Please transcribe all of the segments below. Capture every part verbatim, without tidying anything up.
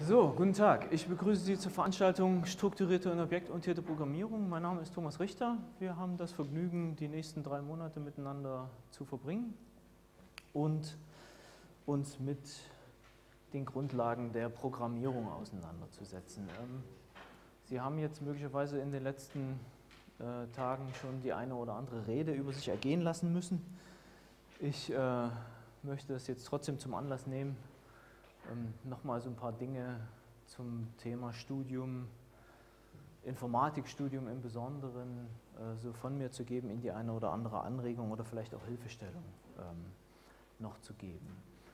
So, guten Tag. Ich begrüße Sie zur Veranstaltung Strukturierte und objektorientierte Programmierung. Mein Name ist Thomas Richter. Wir haben das Vergnügen, die nächsten drei Monate miteinander zu verbringen und uns mit den Grundlagen der Programmierung auseinanderzusetzen. Sie haben jetzt möglicherweise in den letzten äh, Tagen schon die eine oder andere Rede über sich ergehen lassen müssen. Ich äh, möchte das jetzt trotzdem zum Anlass nehmen, ähm, nochmal so ein paar Dinge zum Thema Studium, Informatikstudium im Besonderen, äh, so von mir zu geben, in die eine oder andere Anregung oder vielleicht auch Hilfestellung ähm, noch zu geben.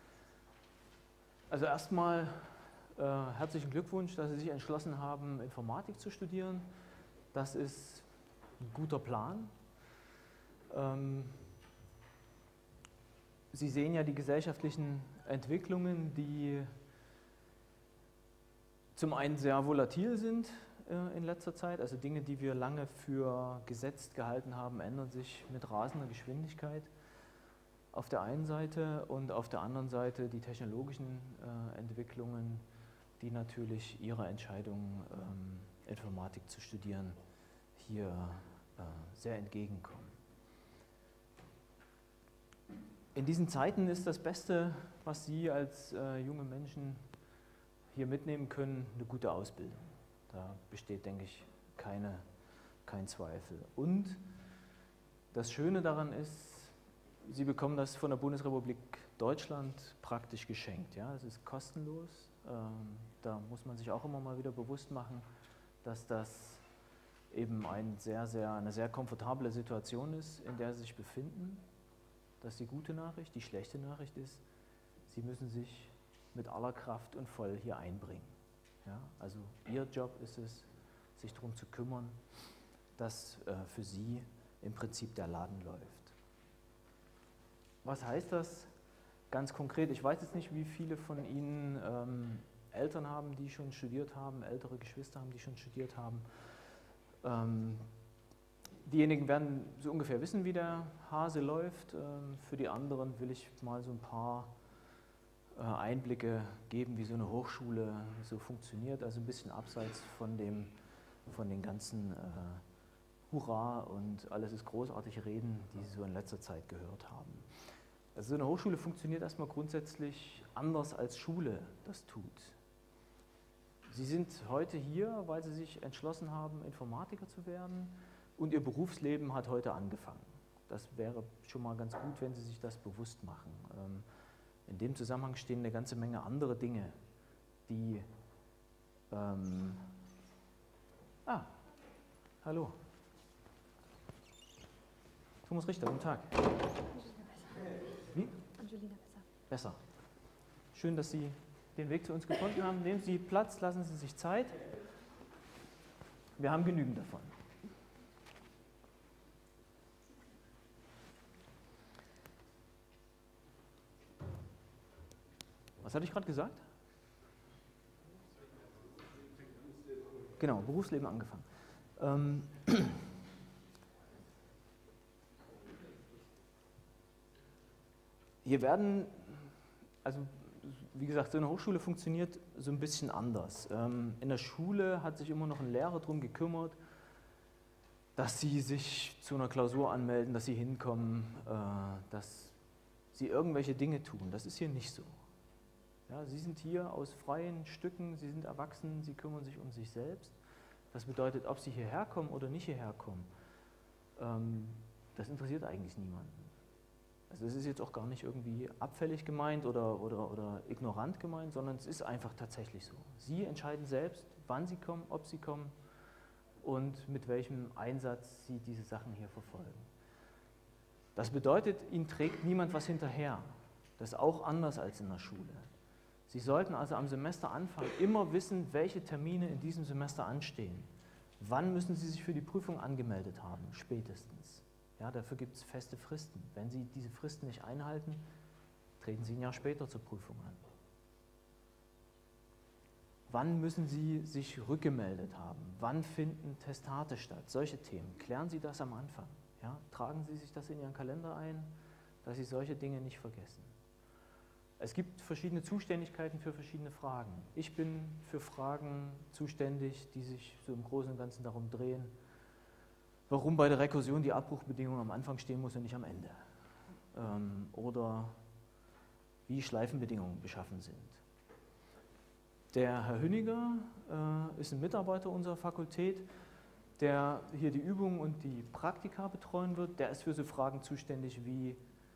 Also erstmal äh, herzlichen Glückwunsch, dass Sie sich entschlossen haben, Informatik zu studieren. Das ist ein guter Plan. Ähm, Sie sehen ja die gesellschaftlichen Entwicklungen, die zum einen sehr volatil sind äh, in letzter Zeit, also Dinge, die wir lange für gesetzt gehalten haben, ändern sich mit rasender Geschwindigkeit auf der einen Seite und auf der anderen Seite die technologischen äh, Entwicklungen, die natürlich Ihrer Entscheidung, ähm, Informatik zu studieren, hier äh, sehr entgegenkommen. In diesen Zeiten ist das Beste, was Sie als äh, junge Menschen hier mitnehmen können, eine gute Ausbildung. Da besteht, denke ich, keine, kein Zweifel. Und das Schöne daran ist, Sie bekommen das von der Bundesrepublik Deutschland praktisch geschenkt. Ja? Es ist kostenlos. Ähm, da muss man sich auch immer mal wieder bewusst machen, dass das eben ein sehr, sehr, eine sehr komfortable Situation ist, in der Sie sich befinden. Das ist die gute Nachricht. Die schlechte Nachricht ist, Sie müssen sich mit aller Kraft und voll hier einbringen. Ja, also Ihr Job ist es, sich darum zu kümmern, dass äh, für Sie im Prinzip der Laden läuft. Was heißt das ganz konkret? Ich weiß jetzt nicht, wie viele von Ihnen ähm, Eltern haben, die schon studiert haben, ältere Geschwister haben, die schon studiert haben. Ähm, Diejenigen werden so ungefähr wissen, wie der Hase läuft. Für die anderen will ich mal so ein paar Einblicke geben, wie so eine Hochschule so funktioniert. Also ein bisschen abseits von, dem, von den ganzen äh, Hurra und alles ist großartig Reden, die Sie so in letzter Zeit gehört haben. Also so eine Hochschule funktioniert erstmal grundsätzlich anders als Schule das tut. Sie sind heute hier, weil Sie sich entschlossen haben, Informatiker zu werden. Und Ihr Berufsleben hat heute angefangen. Das wäre schon mal ganz gut, wenn Sie sich das bewusst machen. In dem Zusammenhang stehen eine ganze Menge andere Dinge, die... Ähm ah, hallo. Thomas Richter, guten Tag. Wie? Angelina besser. Besser. Schön, dass Sie den Weg zu uns gefunden haben. Nehmen Sie Platz, lassen Sie sich Zeit. Wir haben genügend davon. Was hatte ich gerade gesagt? Genau, Berufsleben angefangen. Ähm, Hier werden, also wie gesagt, so eine Hochschule funktioniert so ein bisschen anders. Ähm, in der Schule hat sich immer noch ein Lehrer darum gekümmert, dass Sie sich zu einer Klausur anmelden, dass Sie hinkommen, äh, dass Sie irgendwelche Dinge tun. Das ist hier nicht so. Ja, Sie sind hier aus freien Stücken, Sie sind erwachsen, Sie kümmern sich um sich selbst. Das bedeutet, ob Sie hierher kommen oder nicht hierher kommen, ähm, das interessiert eigentlich niemanden. Also es ist jetzt auch gar nicht irgendwie abfällig gemeint oder, oder, oder ignorant gemeint, sondern es ist einfach tatsächlich so. Sie entscheiden selbst, wann Sie kommen, ob Sie kommen und mit welchem Einsatz Sie diese Sachen hier verfolgen. Das bedeutet, Ihnen trägt niemand was hinterher. Das ist auch anders als in der Schule. Sie sollten also am Semesteranfang immer wissen, welche Termine in diesem Semester anstehen. Wann müssen Sie sich für die Prüfung angemeldet haben, spätestens. Ja, dafür gibt es feste Fristen. Wenn Sie diese Fristen nicht einhalten, treten Sie ein Jahr später zur Prüfung an. Wann müssen Sie sich rückgemeldet haben? Wann finden Testate statt? Solche Themen. Klären Sie das am Anfang. Ja? Tragen Sie sich das in Ihren Kalender ein, dass Sie solche Dinge nicht vergessen. Es gibt verschiedene Zuständigkeiten für verschiedene Fragen. Ich bin für Fragen zuständig, die sich so im Großen und Ganzen darum drehen, warum bei der Rekursion die Abbruchbedingung am Anfang stehen muss und nicht am Ende. Ähm, oder wie Schleifenbedingungen beschaffen sind. Der Herr Hünniger äh, ist ein Mitarbeiter unserer Fakultät, der hier die Übungen und die Praktika betreuen wird. Der ist für so Fragen zuständig wie: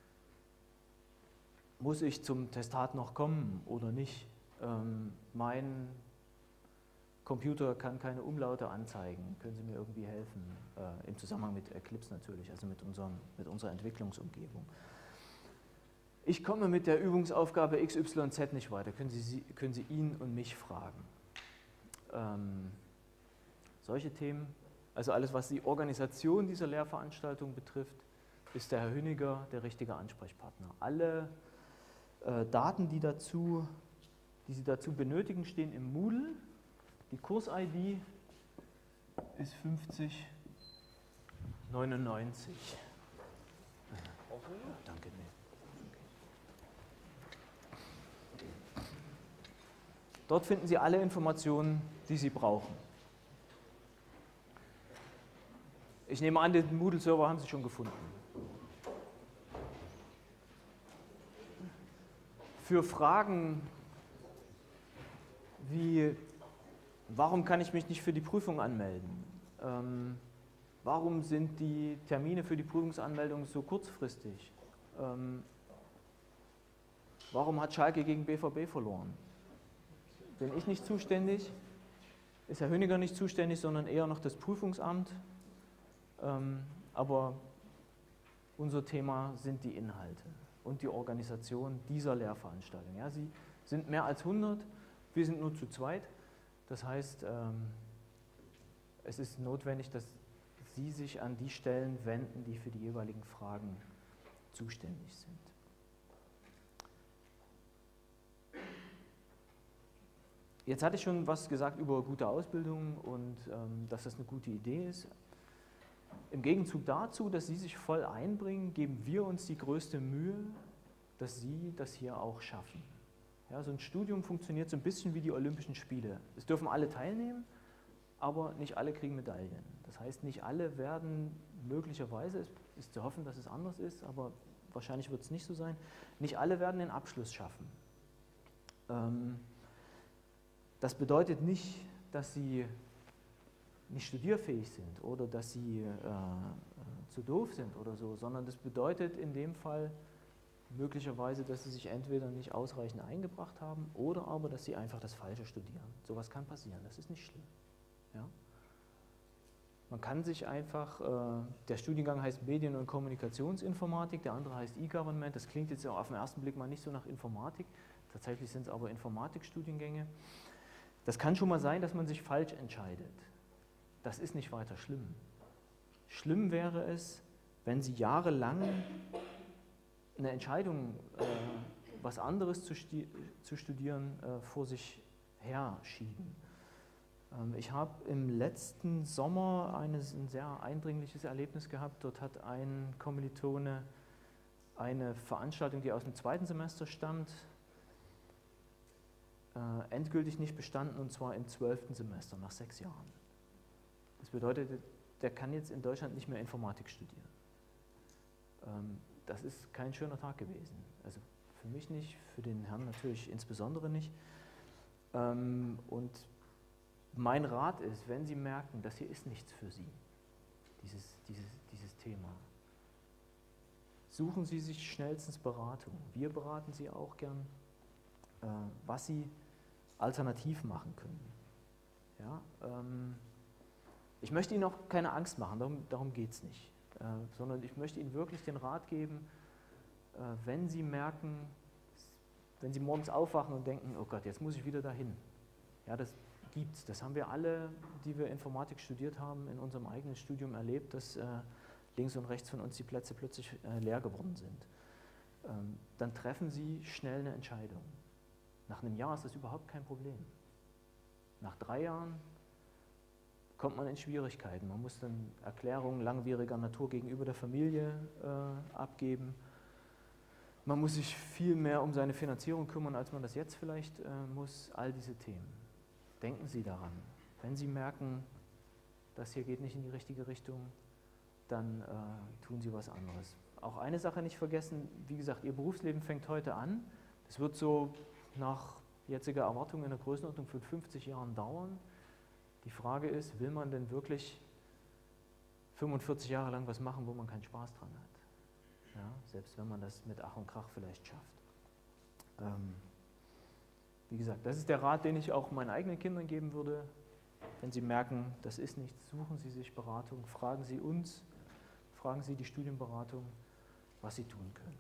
Muss ich zum Testat noch kommen oder nicht? Ähm, mein Computer kann keine Umlaute anzeigen. Können Sie mir irgendwie helfen? Äh, Im Zusammenhang mit Eclipse natürlich, also mit, unserem, mit unserer Entwicklungsumgebung. Ich komme mit der Übungsaufgabe X Y Z nicht weiter. Können Sie, können Sie ihn und mich fragen? Ähm, solche Themen, also alles, was die Organisation dieser Lehrveranstaltung betrifft, ist der Herr Hünniger der richtige Ansprechpartner. Alle Daten, die, dazu, die Sie dazu benötigen, stehen im Moodle. Die Kurs-I D ist fünfzig neunundneunzig. Ja, danke. Dort finden Sie alle Informationen, die Sie brauchen. Ich nehme an, den Moodle-Server haben Sie schon gefunden. Für Fragen wie, warum kann ich mich nicht für die Prüfung anmelden? Ähm, warum sind die Termine für die Prüfungsanmeldung so kurzfristig? Ähm, warum hat Schalke gegen B V B verloren? Bin ich nicht zuständig, ist Herr Hünniger nicht zuständig, sondern eher noch das Prüfungsamt. Ähm, aber unser Thema sind die Inhalte und die Organisation dieser Lehrveranstaltung. Ja, Sie sind mehr als hundert, wir sind nur zu zweit. Das heißt, ähm, es ist notwendig, dass Sie sich an die Stellen wenden, die für die jeweiligen Fragen zuständig sind. Jetzt hatte ich schon was gesagt über gute Ausbildung und ähm, dass das eine gute Idee ist. Im Gegenzug dazu, dass Sie sich voll einbringen, geben wir uns die größte Mühe, dass Sie das hier auch schaffen. Ja, so ein Studium funktioniert so ein bisschen wie die Olympischen Spiele. Es dürfen alle teilnehmen, aber nicht alle kriegen Medaillen. Das heißt, nicht alle werden möglicherweise, es ist zu hoffen, dass es anders ist, aber wahrscheinlich wird es nicht so sein, nicht alle werden den Abschluss schaffen. Ähm, das bedeutet nicht, dass Sie nicht studierfähig sind oder dass sie äh, zu doof sind oder so, sondern das bedeutet in dem Fall möglicherweise, dass sie sich entweder nicht ausreichend eingebracht haben oder aber, dass sie einfach das Falsche studieren. Sowas kann passieren, das ist nicht schlimm. Ja? Man kann sich einfach, äh, der Studiengang heißt Medien- und Kommunikationsinformatik, der andere heißt E-Government, das klingt jetzt auf den ersten Blick mal nicht so nach Informatik, tatsächlich sind es aber Informatikstudiengänge. Das kann schon mal sein, dass man sich falsch entscheidet. Das ist nicht weiter schlimm. Schlimm wäre es, wenn Sie jahrelang eine Entscheidung, äh, was anderes zu, zu studieren, äh, vor sich her schieben. Ähm, ich habe im letzten Sommer eines, ein sehr eindringliches Erlebnis gehabt. Dort hat ein Kommilitone eine Veranstaltung, die aus dem zweiten Semester stammt, äh, endgültig nicht bestanden, und zwar im zwölften Semester, nach sechs Jahren. Das bedeutet, der kann jetzt in Deutschland nicht mehr Informatik studieren. Ähm, das ist kein schöner Tag gewesen. Also für mich nicht, für den Herrn natürlich insbesondere nicht. Ähm, und mein Rat ist, wenn Sie merken, das hier ist nichts für Sie, dieses, dieses, dieses Thema, suchen Sie sich schnellstens Beratung. Wir beraten Sie auch gern, äh, was Sie alternativ machen können. Ja, ähm, Ich möchte Ihnen auch keine Angst machen, darum, darum geht es nicht, äh, sondern ich möchte Ihnen wirklich den Rat geben, äh, wenn Sie merken, wenn Sie morgens aufwachen und denken, oh Gott, jetzt muss ich wieder dahin. Ja, das gibt's, das haben wir alle, die wir Informatik studiert haben, in unserem eigenen Studium erlebt, dass äh, links und rechts von uns die Plätze plötzlich äh, leer geworden sind. Ähm, dann treffen Sie schnell eine Entscheidung. Nach einem Jahr ist das überhaupt kein Problem. Nach drei Jahren kommt man in Schwierigkeiten. Man muss dann Erklärungen langwieriger Natur gegenüber der Familie äh, abgeben. man muss sich viel mehr um seine Finanzierung kümmern, als man das jetzt vielleicht äh, muss. All diese Themen. Denken Sie daran. Wenn Sie merken, das hier geht nicht in die richtige Richtung, dann äh, tun Sie was anderes. Auch eine Sache nicht vergessen, wie gesagt, Ihr Berufsleben fängt heute an. Es wird so nach jetziger Erwartung in der Größenordnung von fünfzig Jahren dauern. Die Frage ist, will man denn wirklich fünfundvierzig Jahre lang was machen, wo man keinen Spaß dran hat? Ja, selbst wenn man das mit Ach und Krach vielleicht schafft. Ähm, wie gesagt, das ist der Rat, den ich auch meinen eigenen Kindern geben würde. Wenn Sie merken, das ist nichts, suchen Sie sich Beratung, fragen Sie uns, fragen Sie die Studienberatung, was Sie tun können.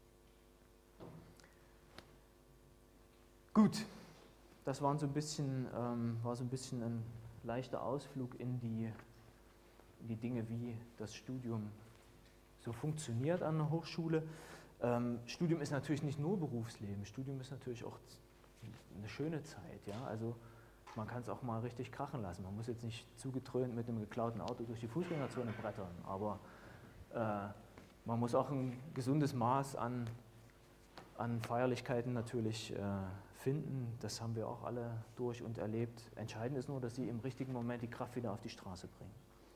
Gut, das waren so ein bisschen, ähm, war so ein bisschen ein leichter Ausflug in die, in die Dinge, wie das Studium so funktioniert an der Hochschule. Ähm, Studium ist natürlich nicht nur Berufsleben, Studium ist natürlich auch eine schöne Zeit. Ja? Also man kann es auch mal richtig krachen lassen. Man muss jetzt nicht zugetrönt mit einem geklauten Auto durch die Fußgängerzone brettern, aber äh, man muss auch ein gesundes Maß an, an Feierlichkeiten natürlich äh, finden. Das haben wir auch alle durch und erlebt. Entscheidend ist nur, dass Sie im richtigen Moment die Kraft wieder auf die Straße bringen.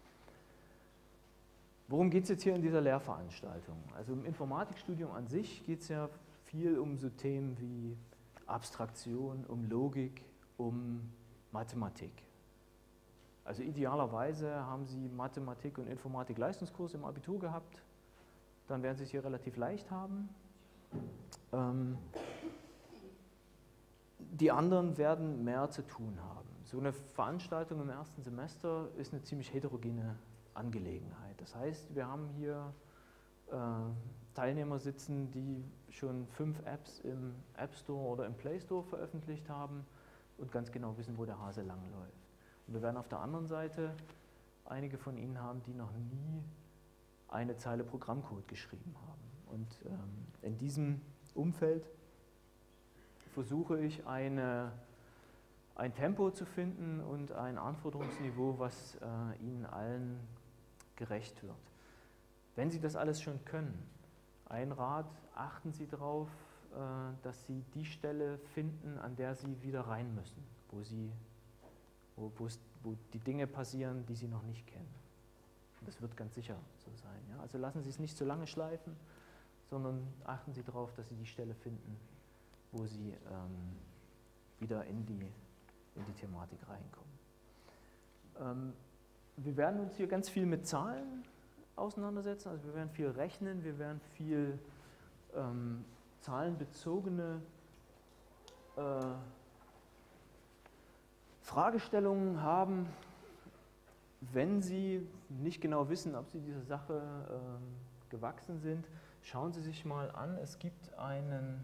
Worum geht es jetzt hier in dieser Lehrveranstaltung? Also im Informatikstudium an sich geht es ja viel um so Themen wie Abstraktion, um Logik, um Mathematik. Also idealerweise haben Sie Mathematik und Informatik-Leistungskurs im Abitur gehabt, dann werden Sie es hier relativ leicht haben. Ähm, die anderen werden mehr zu tun haben. So eine Veranstaltung im ersten Semester ist eine ziemlich heterogene Angelegenheit. Das heißt, wir haben hier äh, Teilnehmer sitzen, die schon fünf Apps im App Store oder im Play Store veröffentlicht haben und ganz genau wissen, wo der Hase langläuft. Und wir werden auf der anderen Seite einige von Ihnen haben, die noch nie eine Zeile Programmcode geschrieben haben. Und ähm, in diesem Umfeld versuche ich eine, ein Tempo zu finden und ein Anforderungsniveau, was äh, Ihnen allen gerecht wird. Wenn Sie das alles schon können, ein Rat, achten Sie darauf, äh, dass Sie die Stelle finden, an der Sie wieder rein müssen, wo, Sie, wo, wo die Dinge passieren, die Sie noch nicht kennen. Und das wird ganz sicher so sein. Ja? Also lassen Sie es nicht zu lange schleifen, sondern achten Sie darauf, dass Sie die Stelle finden, wo Sie ähm, wieder in die, in die Thematik reinkommen. Ähm, wir werden uns hier ganz viel mit Zahlen auseinandersetzen, also wir werden viel rechnen, wir werden viel ähm, zahlenbezogene äh, Fragestellungen haben. Wenn Sie nicht genau wissen, ob Sie dieser Sache äh, gewachsen sind, schauen Sie sich mal an, es gibt einen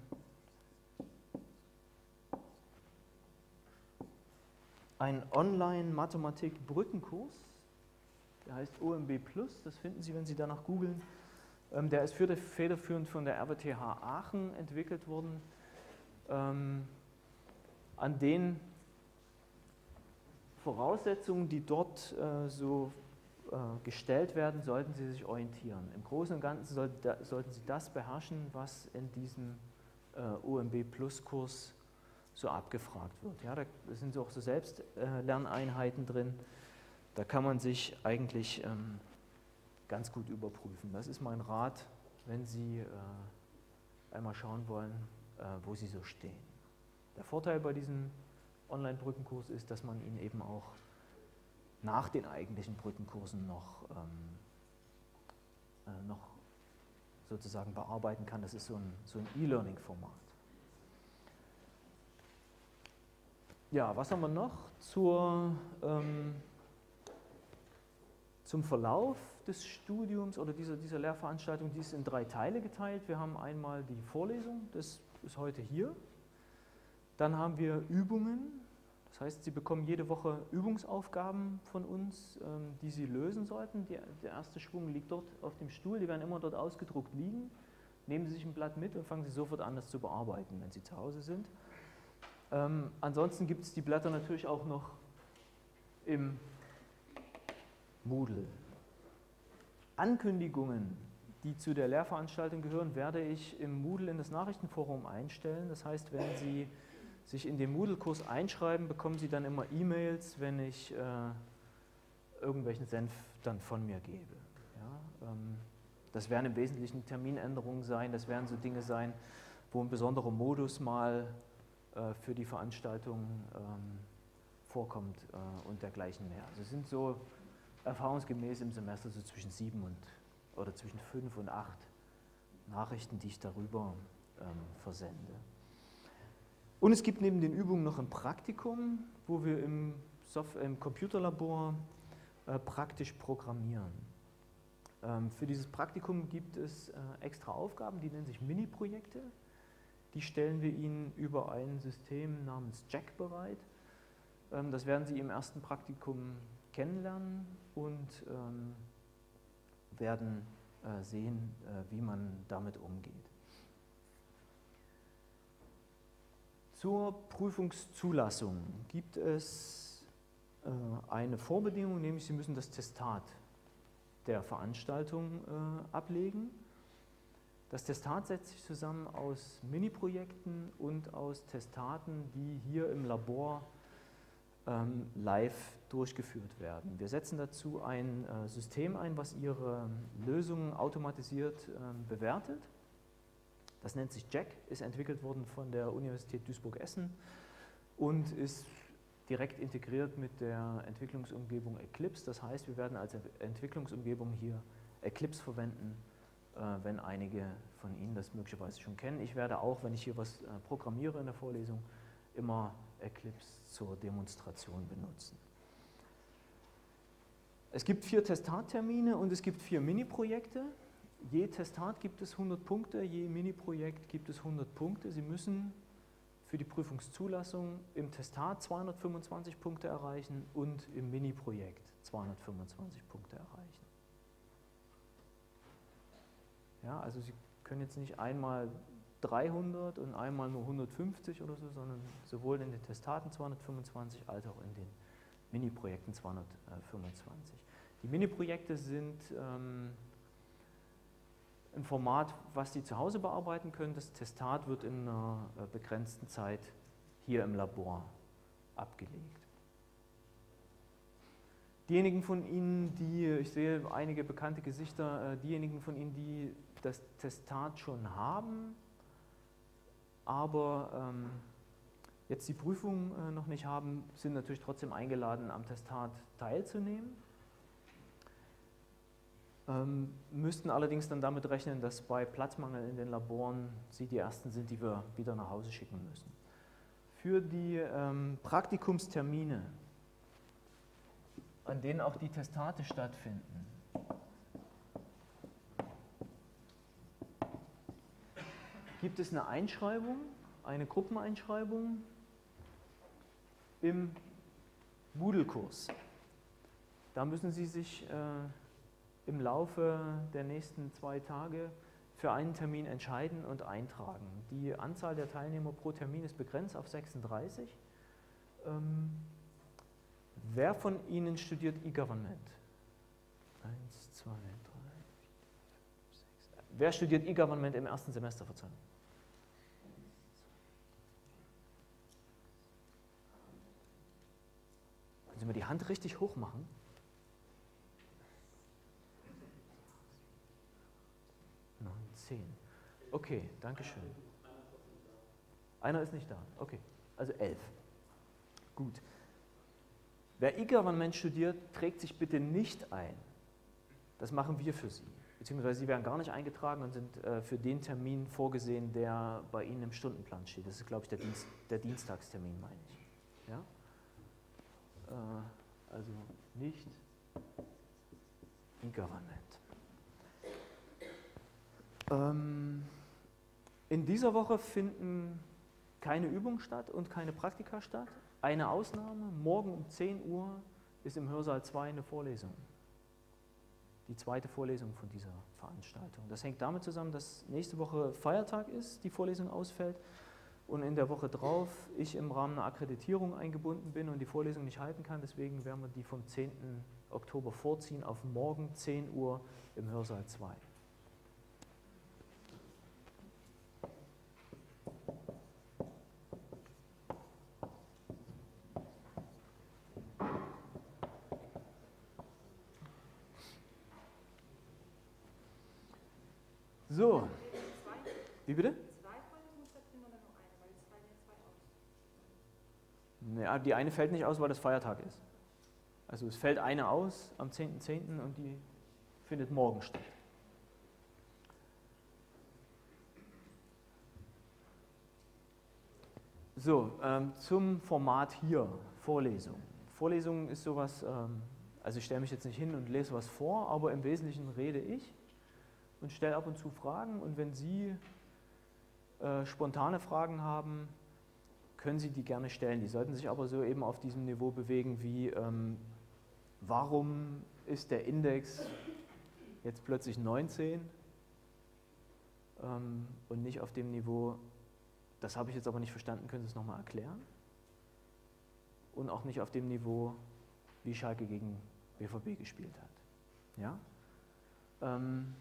einen Online-Mathematik-Brückenkurs, der heißt O M B Plus, das finden Sie, wenn Sie danach googeln. Ähm, der ist federführend von der R W T H Aachen entwickelt worden. Ähm, an den Voraussetzungen, die dort äh, so äh, gestellt werden, sollten Sie sich orientieren. Im Großen und Ganzen soll, da, sollten Sie das beherrschen, was in diesem äh, O M B Plus Kurs so abgefragt wird. Ja, da sind auch so Selbstlerneinheiten drin. Da kann man sich eigentlich ähm, ganz gut überprüfen. Das ist mein Rat, wenn Sie äh, einmal schauen wollen, äh, wo Sie so stehen. Der Vorteil bei diesem Online-Brückenkurs ist, dass man ihn eben auch nach den eigentlichen Brückenkursen noch, ähm, äh, noch sozusagen bearbeiten kann. Das ist so ein, so ein E-Learning-Format. Ja, was haben wir noch zur, ähm, zum Verlauf des Studiums oder dieser, dieser Lehrveranstaltung? Die ist in drei Teile geteilt. Wir haben einmal die Vorlesung, das ist heute hier. Dann haben wir Übungen, das heißt, Sie bekommen jede Woche Übungsaufgaben von uns, ähm, die Sie lösen sollten. Die, der erste Schwung liegt dort auf dem Stuhl, die werden immer dort ausgedruckt liegen. Nehmen Sie sich ein Blatt mit und fangen Sie sofort an, das zu bearbeiten, wenn Sie zu Hause sind. Ähm, ansonsten gibt es die Blätter natürlich auch noch im Moodle. Ankündigungen die zu der Lehrveranstaltung gehören, werde ich im Moodle in das Nachrichtenforum einstellen. Das heißt, wenn Sie sich in den Moodle-Kurs einschreiben, bekommen Sie dann immer E-Mails, wenn ich äh, irgendwelchen Senf dann von mir gebe. Ja, ähm, das werden im Wesentlichen Terminänderungen sein, das werden so Dinge sein, wo ein besonderer Modus mal äh, für die Veranstaltung ähm, vorkommt äh, und dergleichen mehr. Also es sind so erfahrungsgemäß im Semester so zwischen sieben und oder zwischen fünf und acht Nachrichten, die ich darüber ähm, versende. Und es gibt neben den Übungen noch ein Praktikum, wo wir im, Soft im Computerlabor äh, praktisch programmieren. Ähm, für dieses Praktikum gibt es äh, extra Aufgaben, die nennen sich Mini-Projekte. Die stellen wir Ihnen über ein System namens Jack bereit. Ähm, das werden Sie im ersten Praktikum kennenlernen und ähm, werden äh, sehen, äh, wie man damit umgeht. Zur Prüfungszulassung gibt es äh, eine Vorbedingung, nämlich Sie müssen das Testat der Veranstaltung äh, ablegen. Das Testat setzt sich zusammen aus Mini-Projekten und aus Testaten, die hier im Labor ähm, live durchgeführt werden. Wir setzen dazu ein äh, System ein, was Ihre Lösungen automatisiert äh, bewertet. Das nennt sich Jack, ist entwickelt worden von der Universität Duisburg-Essen und ist direkt integriert mit der Entwicklungsumgebung Eclipse. Das heißt, wir werden als Entwicklungsumgebung hier Eclipse verwenden, äh, wenn einige von Ihnen das möglicherweise schon kennen. Ich werde auch, wenn ich hier was äh, programmiere in der Vorlesung, immer Eclipse zur Demonstration benutzen. Es gibt vier Testattermine und es gibt vier Mini-Projekte. Je Testat gibt es hundert Punkte, je Mini-Projekt gibt es hundert Punkte. Sie müssen für die Prüfungszulassung im Testat zweihundertfünfundzwanzig Punkte erreichen und im Mini-Projekt zweihundertfünfundzwanzig Punkte erreichen. Ja, also Sie können jetzt nicht einmal dreihundert und einmal nur hundertfünfzig oder so, sondern sowohl in den Testaten zweihundertfünfundzwanzig als auch in den Mini-Projekten zweihundertfünfundzwanzig. Die Mini-Projekte sind ähm, ein Format, was Sie zu Hause bearbeiten können. Das Testat wird in einer begrenzten Zeit hier im Labor abgelegt. Diejenigen von Ihnen, die, ich sehe einige bekannte Gesichter, diejenigen von Ihnen, die das Testat schon haben, aber ähm, jetzt die Prüfung äh, noch nicht haben, sind natürlich trotzdem eingeladen, am Testat teilzunehmen. Ähm, müssten allerdings dann damit rechnen, dass bei Platzmangel in den Laboren Sie die Ersten sind, die wir wieder nach Hause schicken müssen. Für die ähm, Praktikumstermine, an denen auch die Testate stattfinden, gibt es eine Einschreibung, eine Gruppeneinschreibung im Moodle-Kurs. Da müssen Sie sich äh, im Laufe der nächsten zwei Tage für einen Termin entscheiden und eintragen. Die Anzahl der Teilnehmer pro Termin ist begrenzt auf sechsunddreißig. Ähm, wer von Ihnen studiert E-Government? Eins, zwei, drei, vier, sechs. Wer studiert E-Government im ersten Semester? Verzeihung. Können Sie mal die Hand richtig hoch machen? neun, zehn. Okay, danke schön. Einer ist nicht da. Okay, also elf. Gut. Wer E-Government studiert, trägt sich bitte nicht ein. Das machen wir für Sie. Beziehungsweise Sie werden gar nicht eingetragen und sind äh, für den Termin vorgesehen, der bei Ihnen im Stundenplan steht. Das ist, glaube ich, der, Dienst, der Dienstagstermin, meine ich. Ja? Äh, also nicht E-Government. Ähm, in dieser Woche finden keine Übungen statt und keine Praktika statt. Eine Ausnahme, morgen um zehn Uhr ist im Hörsaal zwei eine Vorlesung. Die zweite Vorlesung von dieser Veranstaltung. Das hängt damit zusammen, dass nächste Woche Feiertag ist, die Vorlesung ausfällt und in der Woche drauf ich im Rahmen einer Akkreditierung eingebunden bin und die Vorlesung nicht halten kann. Deswegen werden wir die vom zehnten Oktober vorziehen auf morgen zehn Uhr im Hörsaal zwei. So, wie bitte? Ja, die eine fällt nicht aus, weil das Feiertag ist. Also es fällt eine aus am zehnten zehnten und die findet morgen statt. So, ähm, zum Format hier, Vorlesung. Vorlesung ist sowas, ähm, also ich stelle mich jetzt nicht hin und lese was vor, aber im Wesentlichen rede ich und stelle ab und zu Fragen, und wenn Sie äh, spontane Fragen haben, können Sie die gerne stellen. Die sollten sich aber so eben auf diesem Niveau bewegen wie, ähm, warum ist der Index jetzt plötzlich neunzehn, ähm, und nicht auf dem Niveau, das habe ich jetzt aber nicht verstanden, können Sie es nochmal erklären? Und auch nicht auf dem Niveau, wie Schalke gegen B V B gespielt hat. Ja? Ähm,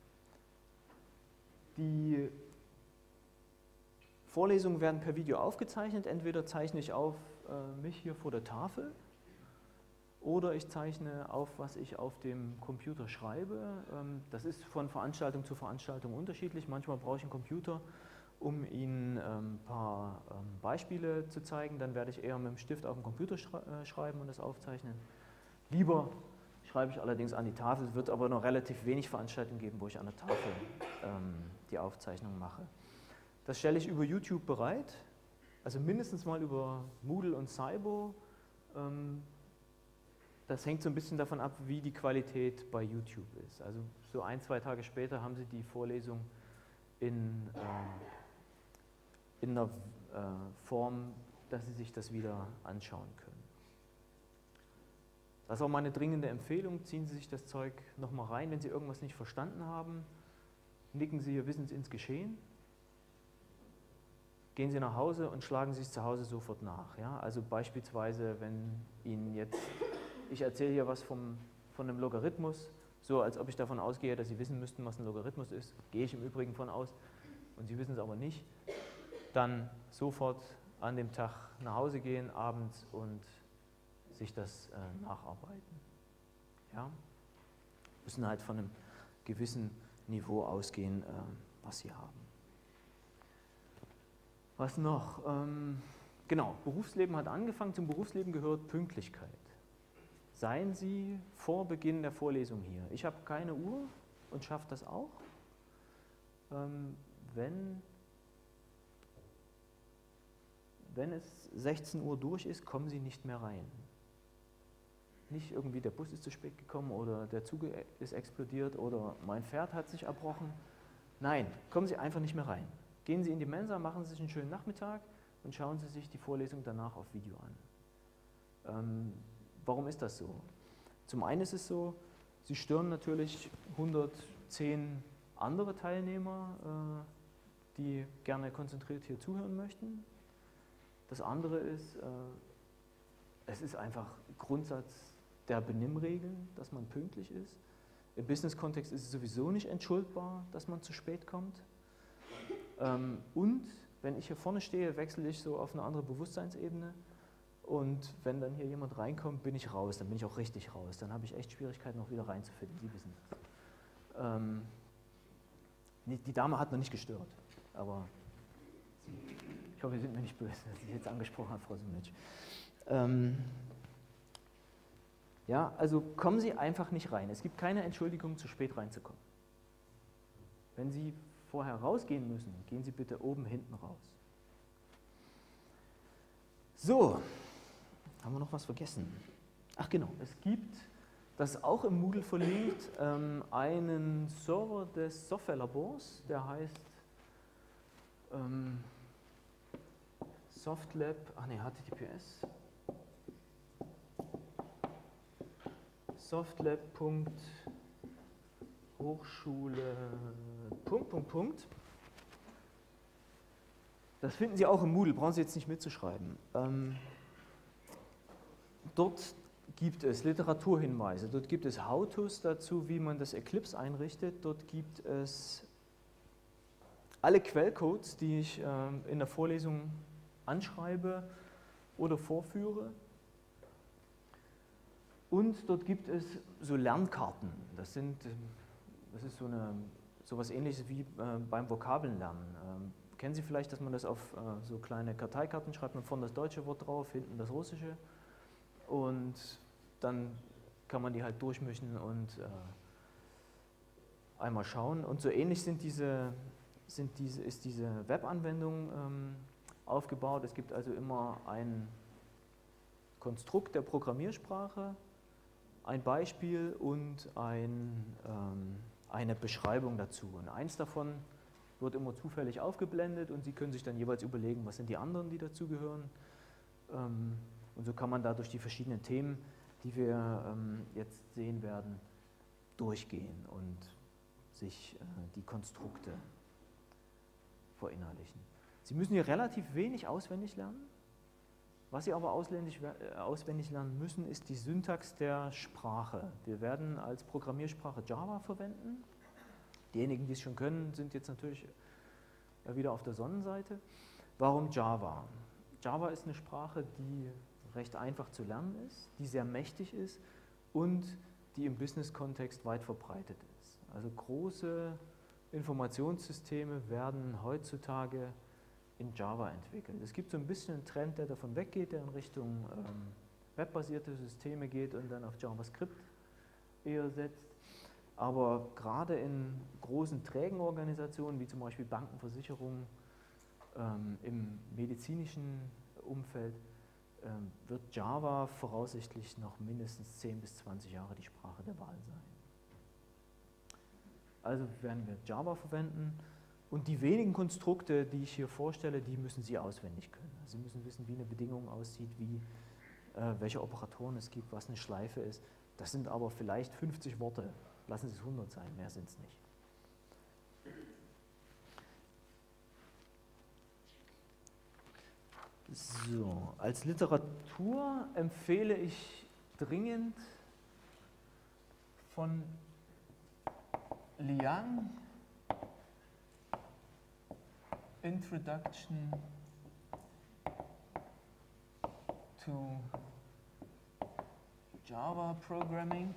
die Vorlesungen werden per Video aufgezeichnet. Entweder zeichne ich auf äh, mich hier vor der Tafel oder ich zeichne auf, was ich auf dem Computer schreibe. Ähm, das ist von Veranstaltung zu Veranstaltung unterschiedlich. Manchmal brauche ich einen Computer, um Ihnen ein ähm, paar ähm, Beispiele zu zeigen. Dann werde ich eher mit dem Stift auf dem Computer schrei äh, schreiben und das aufzeichnen. Lieber schreibe ich allerdings an die Tafel. Es wird aber noch relativ wenig Veranstaltungen geben, wo ich an der Tafel ähm, die Aufzeichnung mache. Das stelle ich über YouTube bereit, also mindestens mal über Moodle und Scibo. Ähm, das hängt so ein bisschen davon ab, wie die Qualität bei YouTube ist. Also so ein, zwei Tage später haben Sie die Vorlesung in, äh, in einer äh, Form, dass Sie sich das wieder anschauen können. Das ist auch meine dringende Empfehlung. Ziehen Sie sich das Zeug nochmal rein, wenn Sie irgendwas nicht verstanden haben. Nicken Sie Ihr Wissen ins Geschehen. Gehen Sie nach Hause und schlagen Sie es zu Hause sofort nach. Ja? Also beispielsweise, wenn Ihnen jetzt, ich erzähle hier was vom, von einem Logarithmus, so als ob ich davon ausgehe, dass Sie wissen müssten, was ein Logarithmus ist, gehe ich im Übrigen von aus, und Sie wissen es aber nicht, dann sofort an dem Tag nach Hause gehen, abends, und sich das äh, nacharbeiten. Ja? Müssen halt von einem gewissen Niveau ausgehen, äh, was Sie haben. Was noch? Ähm, genau, Berufsleben hat angefangen. Zum Berufsleben gehört Pünktlichkeit. Seien Sie vor Beginn der Vorlesung hier. Ich habe keine Uhr und schaffe das auch. Ähm, wenn, wenn es sechzehn Uhr durch ist, kommen Sie nicht mehr rein. Nicht irgendwie der Bus ist zu spät gekommen oder der Zug ist explodiert oder mein Pferd hat sich erbrochen. Nein, kommen Sie einfach nicht mehr rein. Gehen Sie in die Mensa, machen Sie sich einen schönen Nachmittag und schauen Sie sich die Vorlesung danach auf Video an. Ähm, warum ist das so? Zum einen ist es so, Sie stören natürlich hundertzehn andere Teilnehmer, äh, die gerne konzentriert hier zuhören möchten. Das andere ist, äh, es ist einfach Grundsatz der Benimmregeln, dass man pünktlich ist. Im Business-Kontext ist es sowieso nicht entschuldbar, dass man zu spät kommt. Ähm, und wenn ich hier vorne stehe, wechsle ich so auf eine andere Bewusstseinsebene, und wenn dann hier jemand reinkommt, bin ich raus, dann bin ich auch richtig raus. Dann habe ich echt Schwierigkeiten, noch wieder reinzufinden, Sie wissen das. Ähm, die Dame hat noch nicht gestört, aber ich hoffe, Sie sind mir nicht böse, dass ich Sie jetzt angesprochen habe, Frau Sunic. Ähm, ja, also kommen Sie einfach nicht rein. Es gibt keine Entschuldigung, zu spät reinzukommen. Wenn Sie vorher rausgehen müssen, gehen Sie bitte oben hinten raus. So, haben wir noch was vergessen? Ach genau, es gibt, das ist auch im Moodle verlinkt, ähm, einen Server des Softwarelabors, der heißt ähm, Softlab, ach ne, H T T P S, softlab.hochschule. Punkt, Punkt, Punkt. Das finden Sie auch im Moodle, brauchen Sie jetzt nicht mitzuschreiben. Ähm, dort gibt es Literaturhinweise, dort gibt es How-Tos dazu, wie man das Eclipse einrichtet, dort gibt es alle Quellcodes, die ich ähm, in der Vorlesung anschreibe oder vorführe. Und dort gibt es so Lernkarten. Das, sind, das ist so eine, sowas Ähnliches wie äh, beim Vokabelnlernen. Ähm, kennen Sie vielleicht, dass man das auf äh, so kleine Karteikarten schreibt, man vorne das deutsche Wort drauf, hinten das russische und dann kann man die halt durchmischen und äh, einmal schauen. Und so ähnlich sind diese, sind diese, ist diese Webanwendung ähm, aufgebaut. Es gibt also immer ein Konstrukt der Programmiersprache, ein Beispiel und ein, ähm, eine Beschreibung dazu. Und eins davon wird immer zufällig aufgeblendet und Sie können sich dann jeweils überlegen, was sind die anderen, die dazugehören. Ähm, und so kann man da durch die verschiedenen Themen, die wir ähm, jetzt sehen werden, durchgehen und sich äh, die Konstrukte verinnerlichen. Sie müssen hier relativ wenig auswendig lernen. Was Sie aber auswendig, äh, auswendig lernen müssen, ist die Syntax der Sprache. Wir werden als Programmiersprache Java verwenden. Diejenigen, die es schon können, sind jetzt natürlich äh, wieder auf der Sonnenseite. Warum Java? Java ist eine Sprache, die recht einfach zu lernen ist, die sehr mächtig ist und die im Business-Kontext weit verbreitet ist. Also große Informationssysteme werden heutzutage in Java entwickelt. Es gibt so ein bisschen einen Trend, der davon weggeht, der in Richtung ähm, webbasierte Systeme geht und dann auf JavaScript eher setzt. Aber gerade in großen, trägen Organisationen, wie zum Beispiel Banken, Versicherungen, ähm, im medizinischen Umfeld, ähm, wird Java voraussichtlich noch mindestens zehn bis zwanzig Jahre die Sprache der Wahl sein. Also werden wir Java verwenden und die wenigen Konstrukte, die ich hier vorstelle, die müssen Sie auswendig können. Also Sie müssen wissen, wie eine Bedingung aussieht, wie, äh, welche Operatoren es gibt, was eine Schleife ist. Das sind aber vielleicht fünfzig Worte. Lassen Sie es hundert sein, mehr sind es nicht. So, als Literatur empfehle ich dringend von Liang Introduction to Java Programming.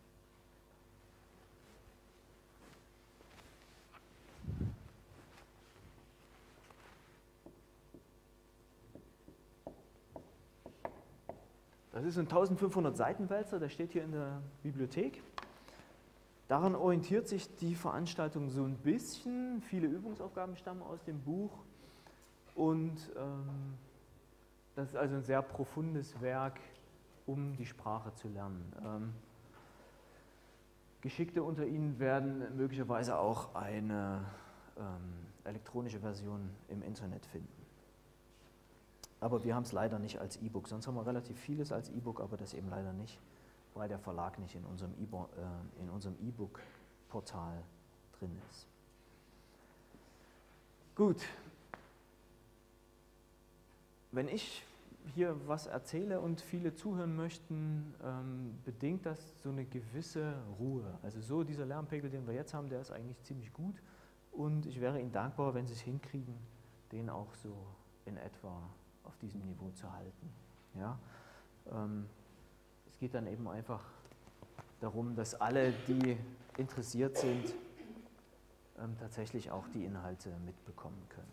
Das ist ein eintausendfünfhundert Seiten Wälzer, der steht hier in der Bibliothek. Daran orientiert sich die Veranstaltung so ein bisschen. Viele Übungsaufgaben stammen aus dem Buch und ähm, das ist also ein sehr profundes Werk, um die Sprache zu lernen. Ähm, Geschickte unter Ihnen werden möglicherweise auch eine ähm, elektronische Version im Internet finden. Aber wir haben es leider nicht als E-Book, sonst haben wir relativ vieles als E-Book, aber das eben leider nicht, weil der Verlag nicht in unserem E-Book-Portal drin ist. Gut, wenn ich hier was erzähle und viele zuhören möchten, ähm, bedingt das so eine gewisse Ruhe. Also so dieser Lernpegel, den wir jetzt haben, der ist eigentlich ziemlich gut und ich wäre Ihnen dankbar, wenn Sie es hinkriegen, den auch so in etwa auf diesem Niveau zu halten. Ja? Ähm, es geht dann eben einfach darum, dass alle, die interessiert sind, ähm, tatsächlich auch die Inhalte mitbekommen können.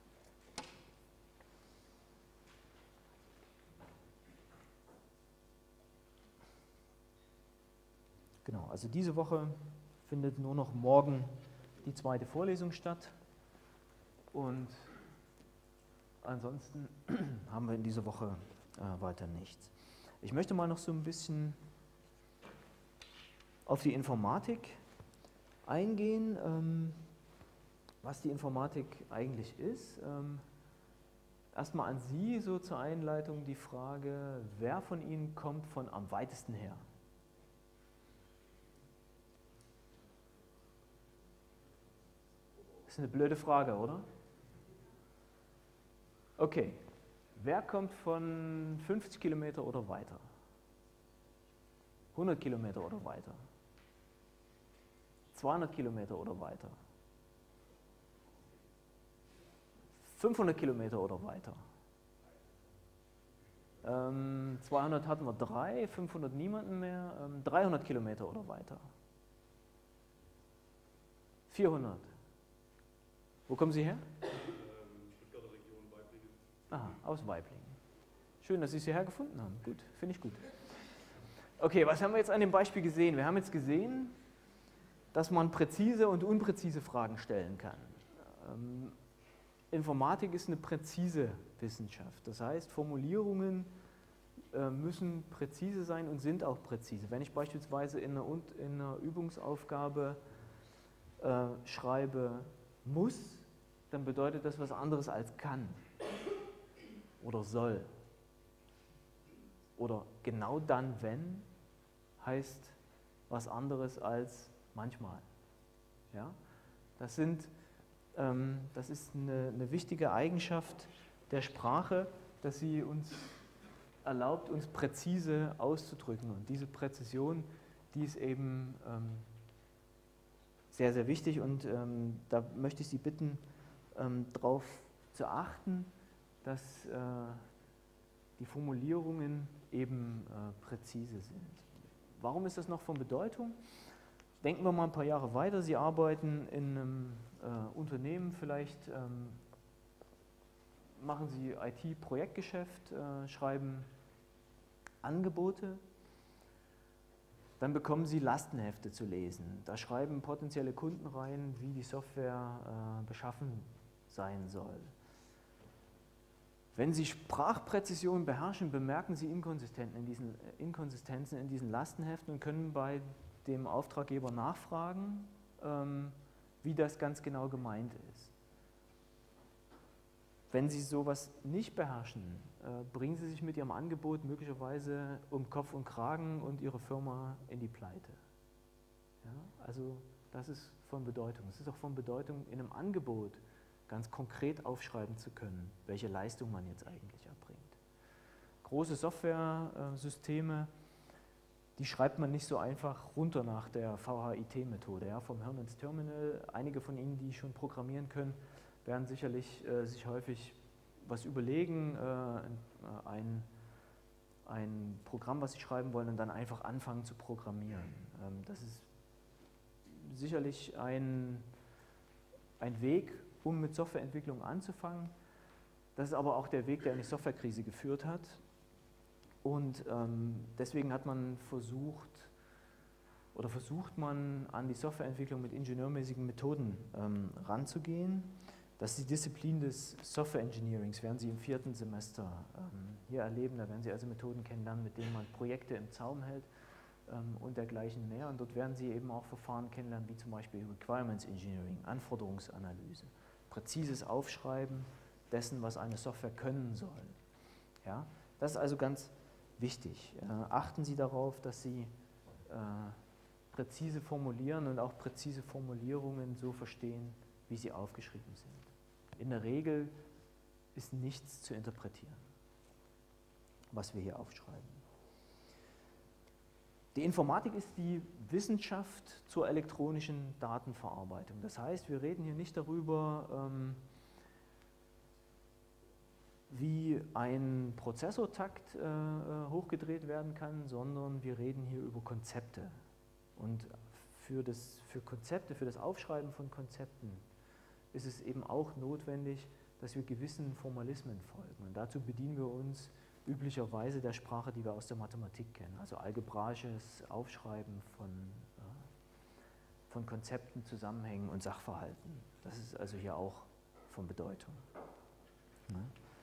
Genau, also diese Woche findet nur noch morgen die zweite Vorlesung statt und ansonsten haben wir in dieser Woche äh, weiter nichts. Ich möchte mal noch so ein bisschen auf die Informatik eingehen, ähm, was die Informatik eigentlich ist. Ähm, erstmal an Sie so zur Einleitung die Frage, wer von Ihnen kommt von am weitesten her? Das ist eine blöde Frage, oder? Okay, wer kommt von fünfzig Kilometer oder weiter? hundert Kilometer oder weiter? zweihundert Kilometer oder weiter? fünfhundert Kilometer oder weiter? Ähm, zweihundert hatten wir drei, fünfhundert niemanden mehr, ähm, dreihundert Kilometer oder weiter? vierhundert. Wo kommen Sie her? Stuttgarter Region, Waiblingen. Aha, aus Waiblingen. Schön, dass Sie es hierher gefunden haben. Gut, finde ich gut. Okay, was haben wir jetzt an dem Beispiel gesehen? Wir haben jetzt gesehen, dass man präzise und unpräzise Fragen stellen kann. Ähm, Informatik ist eine präzise Wissenschaft. Das heißt, Formulierungen äh, müssen präzise sein und sind auch präzise. Wenn ich beispielsweise in einer, in einer Übungsaufgabe äh, schreibe muss, dann bedeutet das was anderes als kann oder soll. Oder genau dann, wenn, heißt was anderes als manchmal. Ja? Das, sind, ähm, das ist eine, eine wichtige Eigenschaft der Sprache, dass sie uns erlaubt, uns präzise auszudrücken. Und diese Präzision, die ist eben ähm, sehr, sehr wichtig. Und ähm, da möchte ich Sie bitten, ähm, darauf zu achten, dass äh, die Formulierungen eben äh, präzise sind. Warum ist das noch von Bedeutung? Denken wir mal ein paar Jahre weiter. Sie arbeiten in einem äh, Unternehmen, vielleicht ähm, machen Sie I T-Projektgeschäft, äh, schreiben Angebote, dann bekommen Sie Lastenhefte zu lesen. Da schreiben potenzielle Kunden rein, wie die Software äh, beschaffen sein soll. Wenn Sie Sprachpräzision beherrschen, bemerken Sie Inkonsistenzen in diesen, Inkonsistenzen in diesen Lastenheften und können bei dem Auftraggeber nachfragen, ähm, wie das ganz genau gemeint ist. Wenn Sie sowas nicht beherrschen, äh, bringen Sie sich mit Ihrem Angebot möglicherweise um Kopf und Kragen und Ihre Firma in die Pleite. Ja, also das ist von Bedeutung. Es ist auch von Bedeutung, in einem Angebot ganz konkret aufschreiben zu können, welche Leistung man jetzt eigentlich erbringt. Große Software-Systeme, die schreibt man nicht so einfach runter nach der V H I T-Methode, ja, vom Hirn ins Terminal. Einige von Ihnen, die schon programmieren können, werden sicherlich äh, sich häufig was überlegen, äh, ein, ein Programm, was Sie schreiben wollen, und dann einfach anfangen zu programmieren. Ähm, das ist sicherlich ein, ein Weg, um mit Softwareentwicklung anzufangen. Das ist aber auch der Weg, der in die Softwarekrise geführt hat. Und ähm, deswegen hat man versucht, oder versucht man an die Softwareentwicklung mit ingenieurmäßigen Methoden ähm, ranzugehen. Das ist die Disziplin des Software Engineerings, werden Sie im vierten Semester ähm, hier erleben. Da werden Sie also Methoden kennenlernen, mit denen man Projekte im Zaum hält ähm, und dergleichen mehr. Und dort werden Sie eben auch Verfahren kennenlernen, wie zum Beispiel Requirements Engineering, Anforderungsanalyse, präzises Aufschreiben dessen, was eine Software können soll. Ja, das ist also ganz wichtig. Äh, achten Sie darauf, dass Sie äh, präzise formulieren und auch präzise Formulierungen so verstehen, wie sie aufgeschrieben sind. In der Regel ist nichts zu interpretieren, was wir hier aufschreiben. Die Informatik ist die Wissenschaft zur elektronischen Datenverarbeitung. Das heißt, wir reden hier nicht darüber, ähm, wie ein Prozessortakt äh, hochgedreht werden kann, sondern wir reden hier über Konzepte. Und für, das, für Konzepte, für das Aufschreiben von Konzepten ist es eben auch notwendig, dass wir gewissen Formalismen folgen. Und dazu bedienen wir uns üblicherweise der Sprache, die wir aus der Mathematik kennen, also algebraisches Aufschreiben von, äh, von Konzepten, Zusammenhängen und Sachverhalten. Das ist also hier auch von Bedeutung. Ja.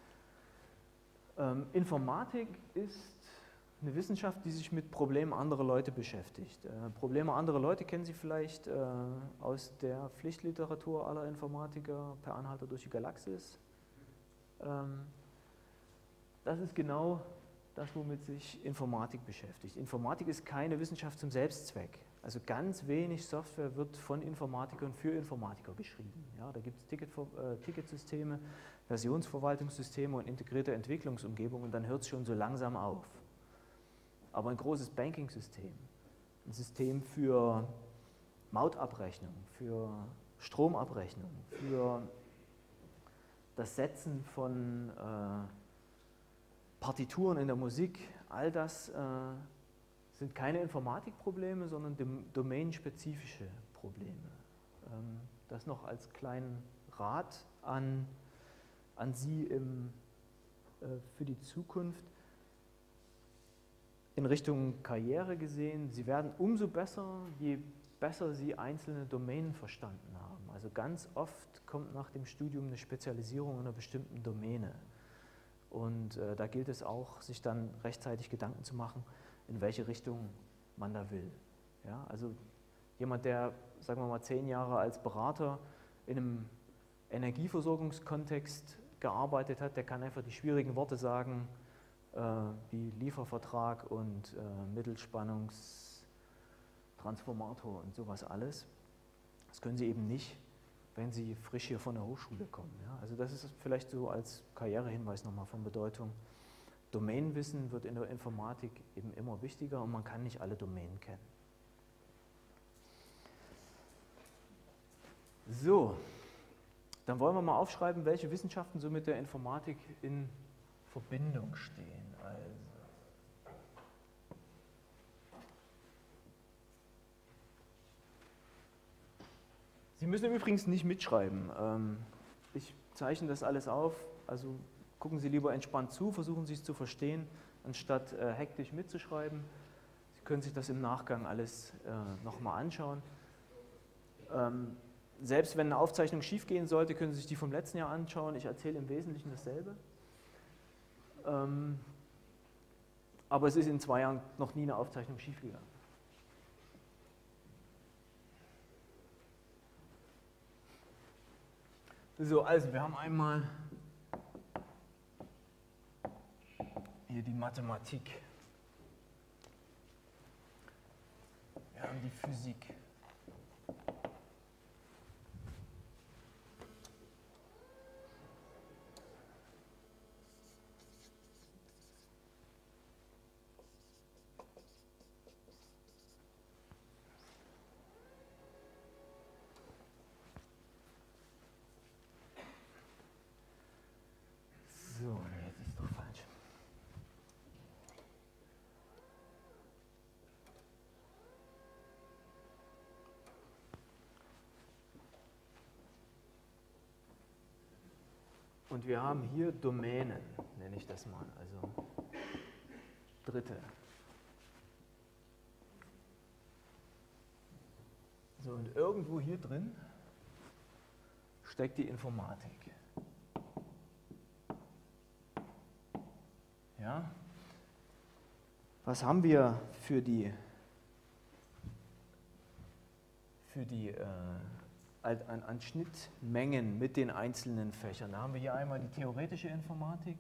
Ähm, Informatik ist eine Wissenschaft, die sich mit Problemen anderer Leute beschäftigt. Äh, Probleme anderer Leute kennen Sie vielleicht äh, aus der Pflichtliteratur aller Informatiker, Per Anhalter durch die Galaxis. Ähm, das ist genau das, womit sich Informatik beschäftigt. Informatik ist keine Wissenschaft zum Selbstzweck. Also ganz wenig Software wird von Informatikern für Informatiker geschrieben. Ja, da gibt es Ticket, äh, Ticketsysteme, Versionsverwaltungssysteme und integrierte Entwicklungsumgebungen und dann hört es schon so langsam auf. Aber ein großes Banking-System, ein System für Mautabrechnung, für Stromabrechnung, für das Setzen von äh, Partituren in der Musik, all das äh, sind keine Informatikprobleme, sondern domänenspezifische Probleme. Äh, Ähm, das noch als kleinen Rat an, an Sie im, äh, für die Zukunft. In Richtung Karriere gesehen, Sie werden umso besser, je besser Sie einzelne Domänen verstanden haben. Also ganz oft kommt nach dem Studium eine Spezialisierung in einer bestimmten Domäne. Und äh, da gilt es auch, sich dann rechtzeitig Gedanken zu machen, in welche Richtung man da will. Ja, also jemand, der, sagen wir mal, zehn Jahre als Berater in einem Energieversorgungskontext gearbeitet hat, der kann einfach die schwierigen Worte sagen, äh, wie Liefervertrag und äh, Mittelspannungstransformator und sowas alles. Das können Sie eben nicht, wenn Sie frisch hier von der Hochschule kommen. Ja? Also das ist vielleicht so als Karrierehinweis nochmal von Bedeutung. Domänenwissen wird in der Informatik eben immer wichtiger und man kann nicht alle Domänen kennen. So, dann wollen wir mal aufschreiben, welche Wissenschaften so mit der Informatik in Verbindung stehen. Also. Sie müssen übrigens nicht mitschreiben. Ich zeichne das alles auf, also gucken Sie lieber entspannt zu, versuchen Sie es zu verstehen, anstatt hektisch mitzuschreiben. Sie können sich das im Nachgang alles nochmal anschauen. Selbst wenn eine Aufzeichnung schief gehen sollte, können Sie sich die vom letzten Jahr anschauen. Ich erzähle im Wesentlichen dasselbe. Ähm, aber es ist in zwei Jahren noch nie eine Aufzeichnung schief gegangen. So, also wir haben einmal hier die Mathematik. Wir haben die Physik. Und wir haben hier Domänen, nenne ich das mal, also dritte. So, und irgendwo hier drin steckt die Informatik. Ja? Was haben wir für die, für die äh, An, an Schnittmengen mit den einzelnen Fächern? Da haben wir hier einmal die theoretische Informatik.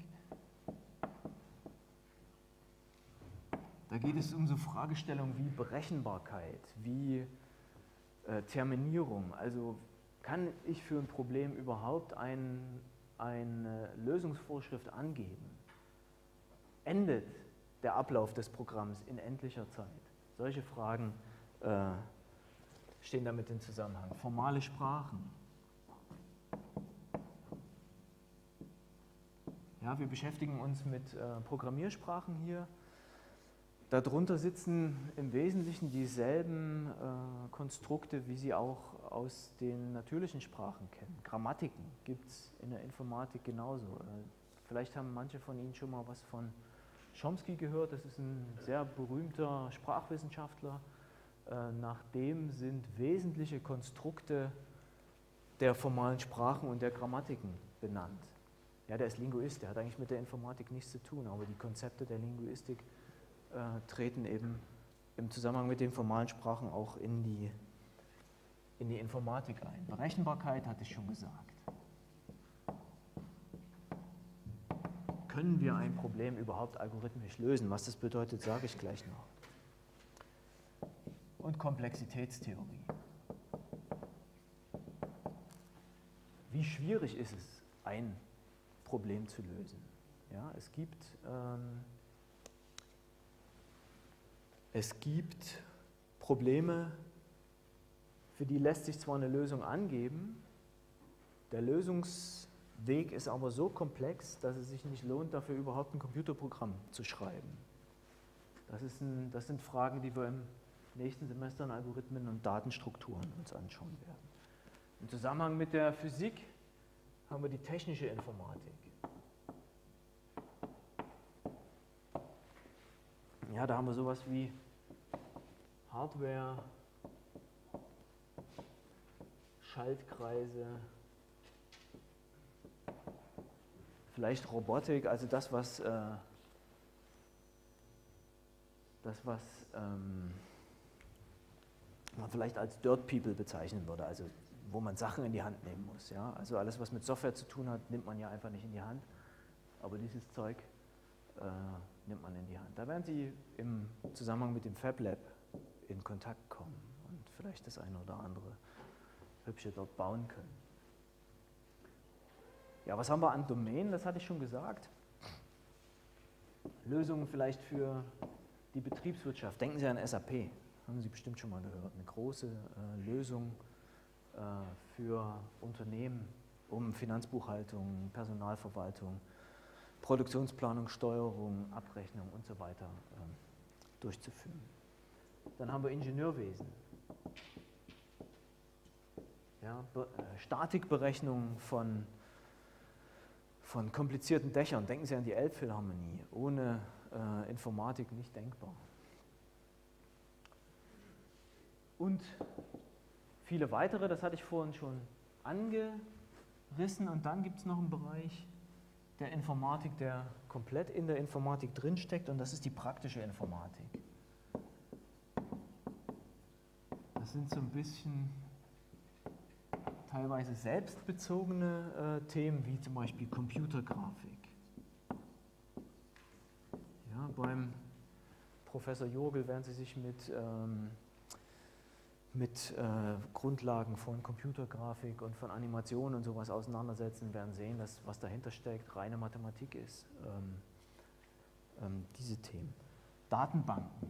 Da geht es um so Fragestellungen wie Berechenbarkeit, wie äh, Terminierung. Also kann ich für ein Problem überhaupt ein, eine Lösungsvorschrift angeben? Endet der Ablauf des Programms in endlicher Zeit? Solche Fragen äh, stehen damit in Zusammenhang. Formale Sprachen. Ja, wir beschäftigen uns mit äh, Programmiersprachen hier. Darunter sitzen im Wesentlichen dieselben äh, Konstrukte, wie Sie auch aus den natürlichen Sprachen kennen. Grammatiken gibt es in der Informatik genauso. Äh, vielleicht haben manche von Ihnen schon mal was von Chomsky gehört. Das ist ein sehr berühmter Sprachwissenschaftler. Nach dem sind wesentliche Konstrukte der formalen Sprachen und der Grammatiken benannt. Ja, der ist Linguist, der hat eigentlich mit der Informatik nichts zu tun, aber die Konzepte der Linguistik äh, treten eben im Zusammenhang mit den formalen Sprachen auch in die, in die Informatik ein. Berechenbarkeit hatte ich schon gesagt. Können wir ein Problem überhaupt algorithmisch lösen? Was das bedeutet, sage ich gleich noch. Und Komplexitätstheorie. Wie schwierig ist es, ein Problem zu lösen? Ja, es gibt, ähm, es gibt Probleme, für die lässt sich zwar eine Lösung angeben, der Lösungsweg ist aber so komplex, dass es sich nicht lohnt, dafür überhaupt ein Computerprogramm zu schreiben. Das, ist ein, das sind Fragen, die wir im nächsten Semester in Algorithmen und Datenstrukturen uns anschauen werden. Im Zusammenhang mit der Physik haben wir die technische Informatik. Ja, da haben wir sowas wie Hardware, Schaltkreise, vielleicht Robotik, also das, was, äh, das, was ähm, man vielleicht als Dirt People bezeichnen würde, also wo man Sachen in die Hand nehmen muss. Ja? Also alles, was mit Software zu tun hat, nimmt man ja einfach nicht in die Hand, aber dieses Zeug äh, nimmt man in die Hand. Da werden Sie im Zusammenhang mit dem Fab Lab in Kontakt kommen und vielleicht das eine oder andere Hübsche dort bauen können. Ja, was haben wir an Domänen? Das hatte ich schon gesagt. Lösungen vielleicht für die Betriebswirtschaft. Denken Sie an S A P, haben Sie bestimmt schon mal gehört. Eine große äh, Lösung äh, für Unternehmen, um Finanzbuchhaltung, Personalverwaltung, Produktionsplanung, Steuerung, Abrechnung und so weiter äh, durchzuführen. Dann haben wir Ingenieurwesen. Ja, Be äh, Statikberechnung von, von komplizierten Dächern. Denken Sie an die Elbphilharmonie. Ohne äh, Informatik nicht denkbar. Und viele weitere, das hatte ich vorhin schon angerissen. Und dann gibt es noch einen Bereich der Informatik, der komplett in der Informatik drinsteckt, und das ist die praktische Informatik. Das sind so ein bisschen teilweise selbstbezogene äh, Themen, wie zum Beispiel Computergrafik. Ja, beim Professor Jurgel werden Sie sich mit, ähm, mit äh, Grundlagen von Computergrafik und von Animation und sowas auseinandersetzen, werden sehen, dass was dahinter steckt, reine Mathematik ist. Ähm, ähm, diese Themen. Datenbanken.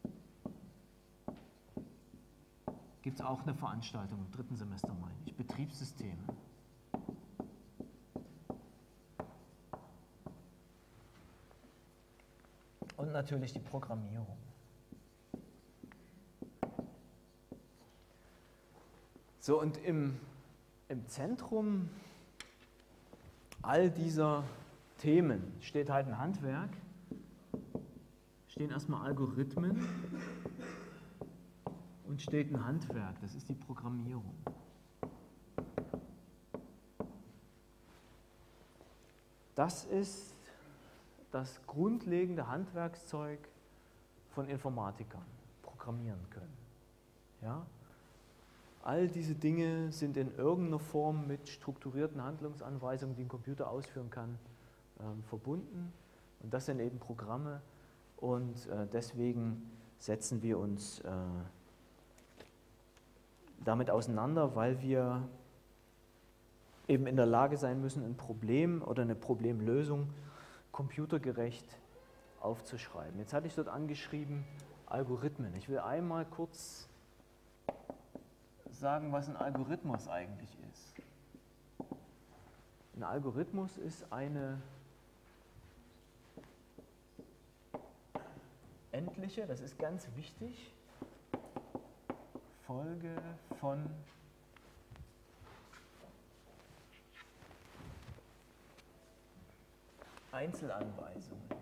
Gibt es auch eine Veranstaltung im dritten Semester, meine ich. Betriebssysteme. Und natürlich die Programmierung. So, und im, im Zentrum all dieser Themen steht halt ein Handwerk, stehen erstmal Algorithmen und steht ein Handwerk, das ist die Programmierung. Das ist das grundlegende Handwerkszeug von Informatikern, programmieren können. Ja? All diese Dinge sind in irgendeiner Form mit strukturierten Handlungsanweisungen, die ein Computer ausführen kann, ähm, verbunden. Und das sind eben Programme, und äh, deswegen setzen wir uns äh, damit auseinander, weil wir eben in der Lage sein müssen, ein Problem oder eine Problemlösung computergerecht aufzuschreiben. Jetzt hatte ich dort angeschrieben Algorithmen. Ich will einmal kurz sagen, was ein Algorithmus eigentlich ist. Ein Algorithmus ist eine endliche, das ist ganz wichtig, Folge von Einzelanweisungen.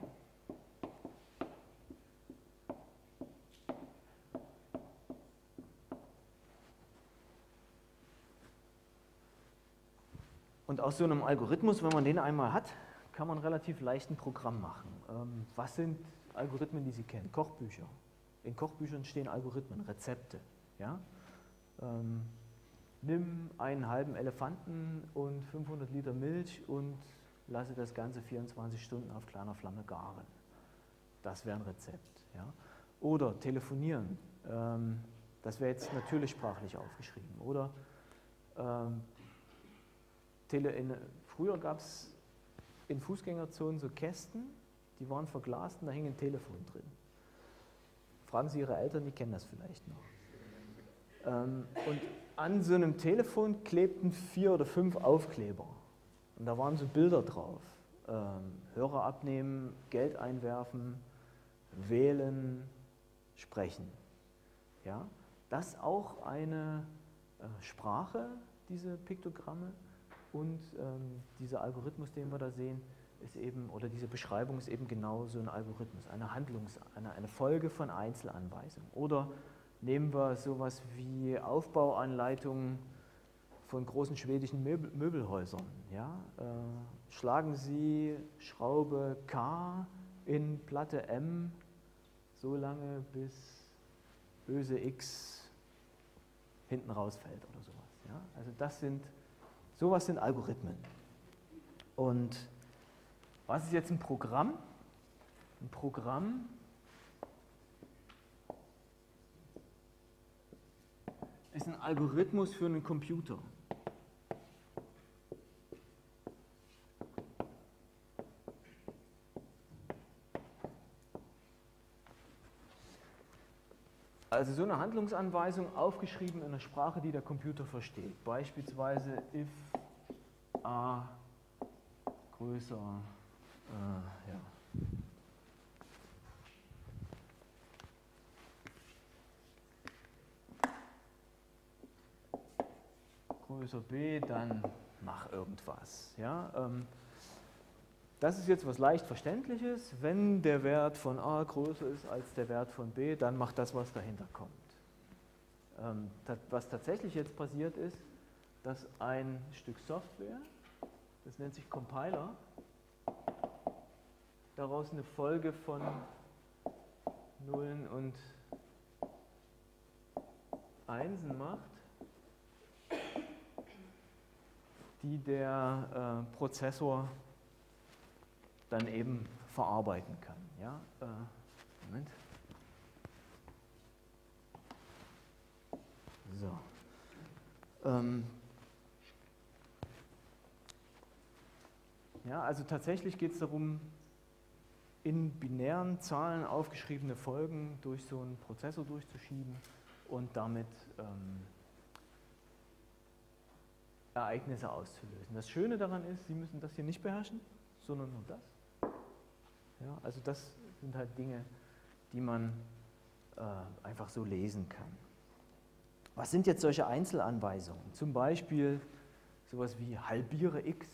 Und aus so einem Algorithmus, wenn man den einmal hat, kann man relativ leicht ein Programm machen. Ähm, was sind Algorithmen, die Sie kennen? Kochbücher. In Kochbüchern stehen Algorithmen, Rezepte. Ja? Ähm, nimm einen halben Elefanten und fünfhundert Liter Milch und lasse das Ganze vierundzwanzig Stunden auf kleiner Flamme garen. Das wäre ein Rezept. Ja? Oder telefonieren. Ähm, das wäre jetzt natürlich sprachlich aufgeschrieben. Oder ähm, tele in, früher gab es in Fußgängerzonen so Kästen, die waren verglast und da hing ein Telefon drin. Fragen Sie Ihre Eltern, die kennen das vielleicht noch. Ähm, und an so einem Telefon klebten vier oder fünf Aufkleber. Und da waren so Bilder drauf. Ähm, Hörer abnehmen, Geld einwerfen, wählen, sprechen. Ja? Das ist auch eine äh, Sprache, diese Piktogramme, und ähm, dieser Algorithmus, den wir da sehen, ist eben, oder diese Beschreibung ist eben genau so ein Algorithmus, eine Handlungs-, eine, eine Folge von Einzelanweisungen. Oder nehmen wir sowas wie Aufbauanleitungen von großen schwedischen Möbel, Möbelhäusern. Ja? Äh, schlagen Sie Schraube K in Platte M so lange, bis böse X hinten rausfällt oder sowas. Ja? Also das sind, sowas sind Algorithmen. Und was ist jetzt ein Programm? Ein Programm ist ein Algorithmus für einen Computer. Also so eine Handlungsanweisung, aufgeschrieben in einer Sprache, die der Computer versteht. Beispielsweise if a größer, äh, ja. größer b, dann mach irgendwas. Ja? Ähm, Das ist jetzt was leicht Verständliches. Wenn der Wert von a größer ist als der Wert von b, dann macht das, was dahinter kommt. Ähm, das, was tatsächlich jetzt passiert ist, dass ein Stück Software, das nennt sich Compiler, daraus eine Folge von Nullen und Einsen macht, die der äh, Prozessor dann eben verarbeiten kann. Ja? Äh, Moment. So. Ähm, ja, also tatsächlich geht es darum, in binären Zahlen aufgeschriebene Folgen durch so einen Prozessor durchzuschieben und damit ähm, Ereignisse auszulösen. Das Schöne daran ist, Sie müssen das hier nicht beherrschen, sondern nur das. Ja, also das sind halt Dinge, die man äh, einfach so lesen kann. Was sind jetzt solche Einzelanweisungen? Zum Beispiel sowas wie halbiere x.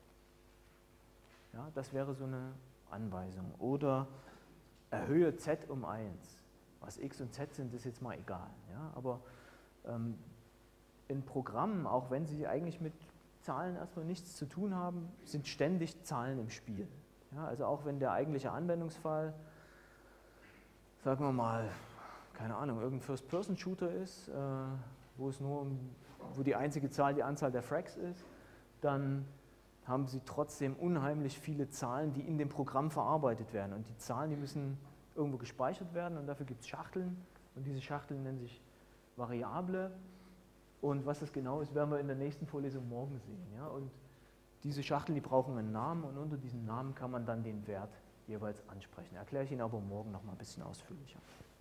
Ja, das wäre so eine Anweisung. Oder erhöhe z um eins. Was x und z sind, ist jetzt mal egal. Ja, aber ähm, in Programmen, auch wenn sie eigentlich mit Zahlen erstmal nichts zu tun haben, sind ständig Zahlen im Spiel. Ja, also auch wenn der eigentliche Anwendungsfall, sagen wir mal, keine Ahnung, irgendein First-Person-Shooter ist, äh, wo es nur um, wo die einzige Zahl die Anzahl der Frags ist, dann haben Sie trotzdem unheimlich viele Zahlen, die in dem Programm verarbeitet werden. Und die Zahlen, die müssen irgendwo gespeichert werden und dafür gibt es Schachteln. Und diese Schachteln nennen sich Variable. Und was das genau ist, werden wir in der nächsten Vorlesung morgen sehen. Ja? Und diese Schachteln, die brauchen einen Namen und unter diesem Namen kann man dann den Wert jeweils ansprechen. Erkläre ich Ihnen aber morgen noch mal ein bisschen ausführlicher.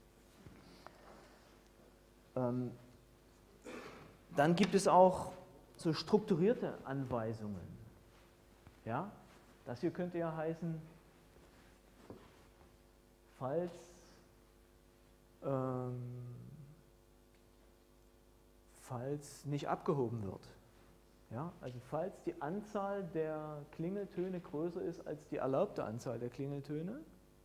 Ähm, dann gibt es auch so strukturierte Anweisungen. Ja? Das hier könnte ja heißen, falls ähm, falls nicht abgehoben wird. Ja, also falls die Anzahl der Klingeltöne größer ist als die erlaubte Anzahl der Klingeltöne,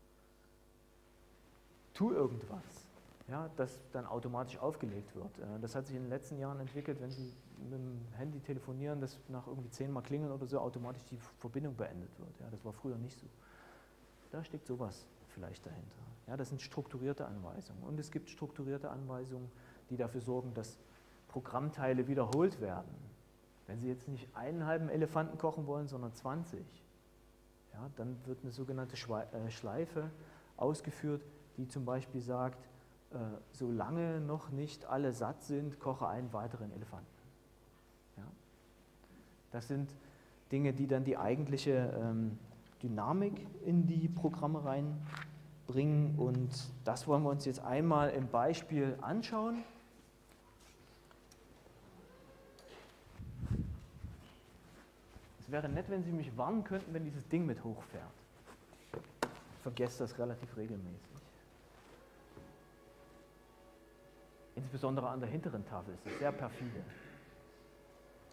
tu irgendwas, ja, das dann automatisch aufgelegt wird. Das hat sich in den letzten Jahren entwickelt, wenn Sie mit dem Handy telefonieren, dass nach irgendwie zehnmal klingeln oder so automatisch die Verbindung beendet wird. Ja, das war früher nicht so. Da steckt sowas vielleicht dahinter. Ja, das sind strukturierte Anweisungen. Und es gibt strukturierte Anweisungen, die dafür sorgen, dass Programmteile wiederholt werden. Wenn Sie jetzt nicht einen halben Elefanten kochen wollen, sondern zwanzig, ja, dann wird eine sogenannte Schleife ausgeführt, die zum Beispiel sagt, äh, solange noch nicht alle satt sind, koche einen weiteren Elefanten. Ja. Das sind Dinge, die dann die eigentliche ähm, Dynamik in die Programme reinbringen, und das wollen wir uns jetzt einmal im Beispiel anschauen. Es wäre nett, wenn Sie mich warnen könnten, wenn dieses Ding mit hochfährt. Ich vergesse das relativ regelmäßig. Insbesondere an der hinteren Tafel ist es sehr perfide.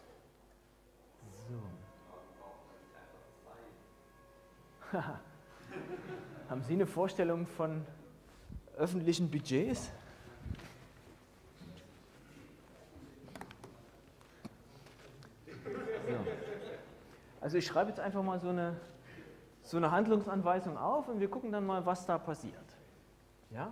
Haben Sie eine Vorstellung von öffentlichen Budgets? So. Also ich schreibe jetzt einfach mal so eine, so eine Handlungsanweisung auf und wir gucken dann mal, was da passiert. Ja?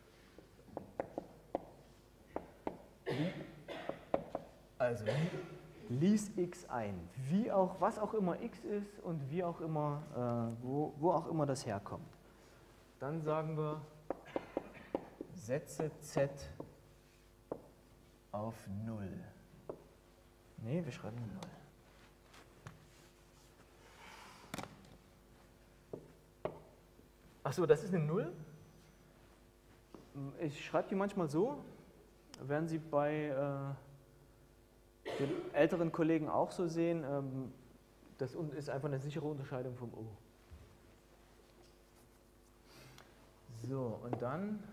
Also lies x ein, wie auch, was auch immer x ist und wie auch immer, äh, wo, wo auch immer das herkommt. Dann sagen wir, setze z auf null. Ne, wir schreiben null. Achso, das ist eine null. Ich schreibe die manchmal so, werden Sie bei äh, den älteren Kollegen auch so sehen, ähm, das ist einfach eine sichere Unterscheidung vom O. So, und dann,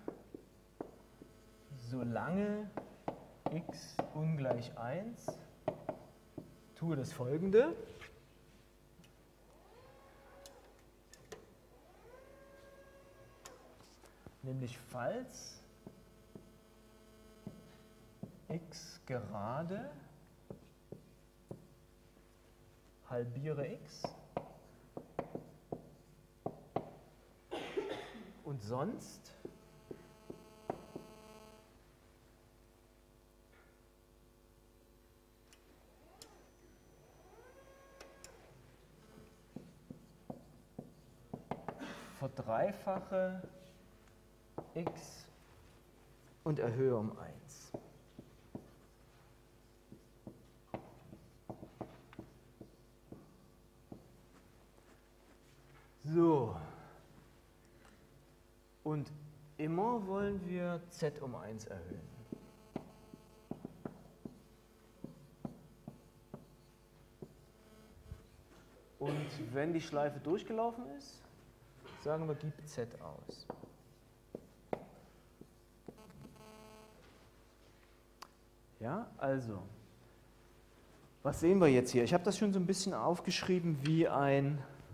solange x ungleich eins, tue das Folgende. Nämlich falls x gerade halbiere x und sonst verdreifache x und erhöhe um eins. So. Und immer wollen wir z um eins erhöhen. Und wenn die Schleife durchgelaufen ist, sagen wir, gib z aus. Ja, also, was sehen wir jetzt hier? Ich habe das schon so ein bisschen aufgeschrieben wie, ein,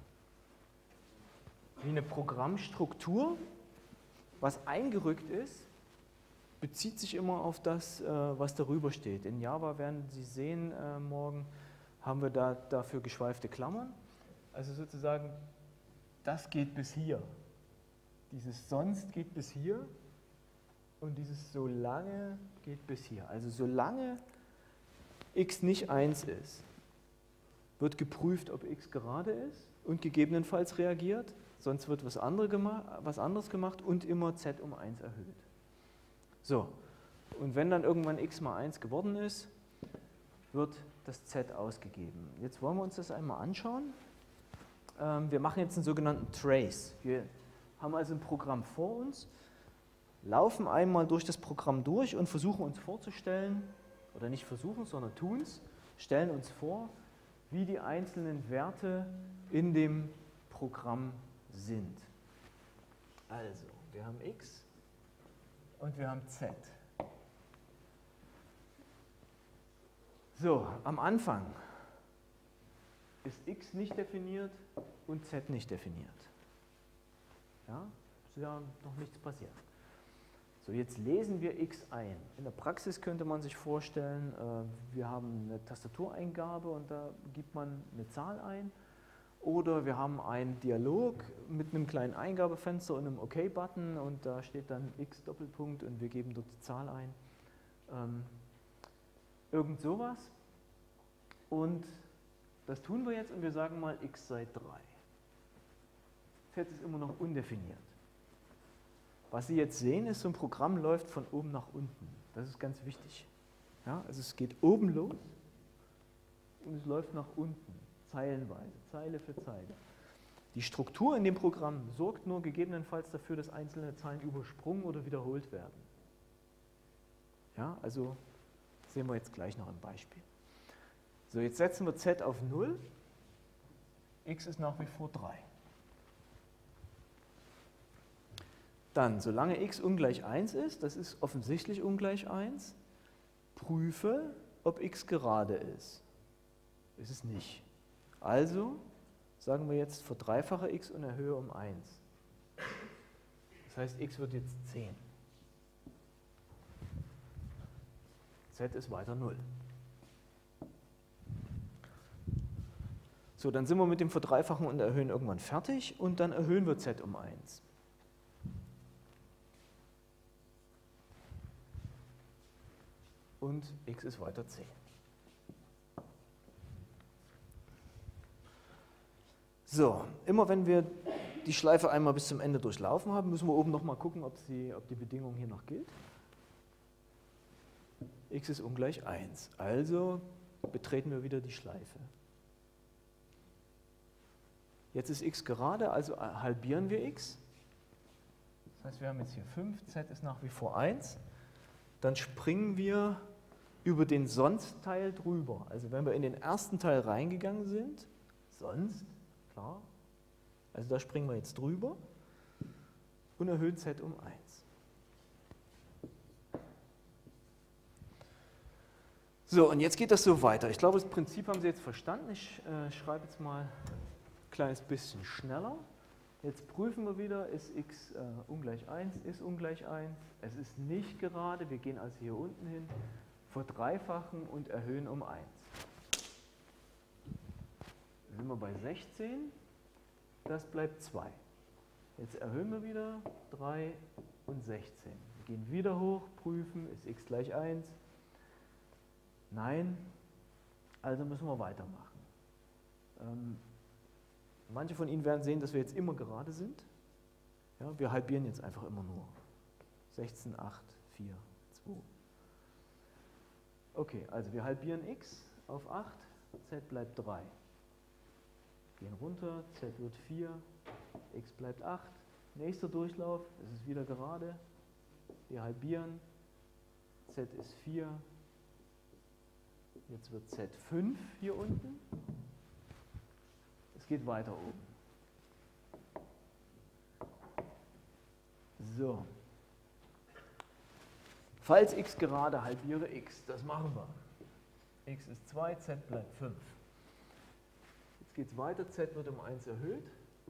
wie eine Programmstruktur. Was eingerückt ist, bezieht sich immer auf das, was darüber steht. In Java werden Sie sehen, morgen haben wir da dafür geschweifte Klammern. Also sozusagen, das geht bis hier. Dieses sonst geht bis hier. Und dieses solange geht bis hier. Also solange x nicht eins ist, wird geprüft, ob x gerade ist und gegebenenfalls reagiert. Sonst wird was, andere gema- was anderes gemacht und immer z um eins erhöht. So, und wenn dann irgendwann x mal eins geworden ist, wird das z ausgegeben. Jetzt wollen wir uns das einmal anschauen. Ähm, wir machen jetzt einen sogenannten Trace. Wir haben also ein Programm vor uns, laufen einmal durch das Programm durch und versuchen uns vorzustellen, oder nicht versuchen, sondern tun es, stellen uns vor, wie die einzelnen Werte in dem Programm sind. Also, wir haben x und wir haben z. So, am Anfang ist x nicht definiert und z nicht definiert. Ja, ist ja noch nichts passiert. So, jetzt lesen wir x ein. In der Praxis könnte man sich vorstellen, äh, wir haben eine Tastatureingabe und da gibt man eine Zahl ein. Oder wir haben einen Dialog mit einem kleinen Eingabefenster und einem OK-Button und da steht dann x Doppelpunkt und wir geben dort die Zahl ein. Ähm, irgend sowas. Und das tun wir jetzt und wir sagen mal, x sei drei. Z ist immer noch undefiniert. Was Sie jetzt sehen, ist, so ein Programm läuft von oben nach unten. Das ist ganz wichtig. Ja, also es geht oben los und es läuft nach unten, zeilenweise, Zeile für Zeile. Die Struktur in dem Programm sorgt nur gegebenenfalls dafür, dass einzelne Zeilen übersprungen oder wiederholt werden. Ja, also sehen wir jetzt gleich noch ein Beispiel. So, jetzt setzen wir z auf null, x ist nach wie vor drei. Dann, solange x ungleich eins ist, das ist offensichtlich ungleich eins, prüfe, ob x gerade ist. Ist es nicht. Also sagen wir jetzt, verdreifache x und erhöhe um eins. Das heißt, x wird jetzt zehn. Z ist weiter null. So, dann sind wir mit dem Verdreifachen und Erhöhen irgendwann fertig und dann erhöhen wir z um eins. Und x ist weiter zehn. So, immer wenn wir die Schleife einmal bis zum Ende durchlaufen haben, müssen wir oben nochmal gucken, ob, sie, ob die Bedingung hier noch gilt. X ist ungleich eins. Also betreten wir wieder die Schleife. Jetzt ist x gerade, also halbieren wir x. Das heißt, wir haben jetzt hier fünf, z ist nach wie vor eins. Dann springen wir über den Sonst-Teil drüber. Also wenn wir in den ersten Teil reingegangen sind, sonst, klar, also da springen wir jetzt drüber und erhöhen z um eins. So, und jetzt geht das so weiter. Ich glaube, das Prinzip haben Sie jetzt verstanden. Ich äh, schreibe jetzt mal ein kleines bisschen schneller. Jetzt prüfen wir wieder, ist x äh, ungleich eins, ist ungleich eins. Es ist nicht gerade, wir gehen also hier unten hin, verdreifachen und erhöhen um eins. Dann sind wir bei sechzehn, das bleibt zwei. Jetzt erhöhen wir wieder drei und sechzehn. Wir gehen wieder hoch, prüfen, ist x gleich eins. Nein, also müssen wir weitermachen. Ähm, manche von Ihnen werden sehen, dass wir jetzt immer gerade sind. Ja, wir halbieren jetzt einfach immer nur. sechzehn, acht, vier, zwei. Okay, also wir halbieren x auf acht, z bleibt drei. Gehen runter, z wird vier, x bleibt acht. Nächster Durchlauf, es ist wieder gerade. Wir halbieren, z ist vier. Jetzt wird z fünf hier unten. Es geht weiter oben. So. Falls x gerade, halbiere x. Das machen wir. X ist zwei, z bleibt fünf. Jetzt geht es weiter, z wird um eins erhöht.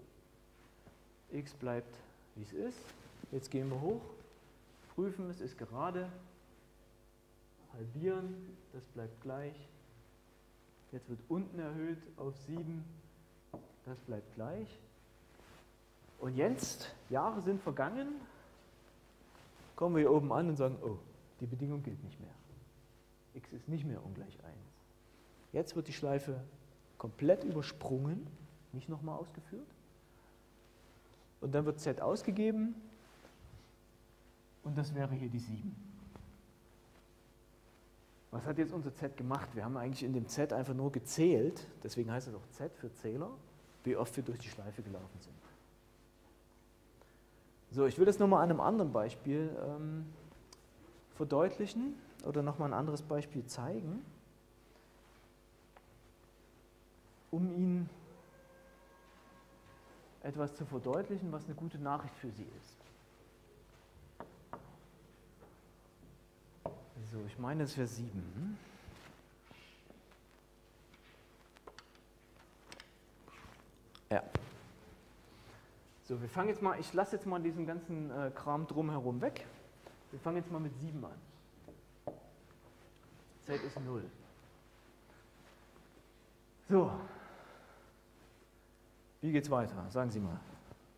X bleibt, wie es ist. Jetzt gehen wir hoch, prüfen, es ist gerade. Halbieren, das bleibt gleich. Jetzt wird unten erhöht auf sieben, das bleibt gleich. Und jetzt, Jahre sind vergangen, kommen wir hier oben an und sagen, oh, die Bedingung gilt nicht mehr. X ist nicht mehr ungleich eins. Jetzt wird die Schleife komplett übersprungen, nicht nochmal ausgeführt. Und dann wird z ausgegeben und das wäre hier die sieben. Was hat jetzt unser z gemacht? Wir haben eigentlich in dem z einfach nur gezählt, deswegen heißt es auch z für Zähler, wie oft wir durch die Schleife gelaufen sind. So, ich will das nochmal an einem anderen Beispiel ähm, verdeutlichen oder nochmal ein anderes Beispiel zeigen, um Ihnen etwas zu verdeutlichen, was eine gute Nachricht für Sie ist. So, ich meine, es wäre sieben. Ja. So, wir fangen jetzt mal, ich lasse jetzt mal diesen ganzen äh, Kram drumherum weg. Wir fangen jetzt mal mit sieben an. Z ist null. So. Wie geht's weiter? Sagen Sie mal.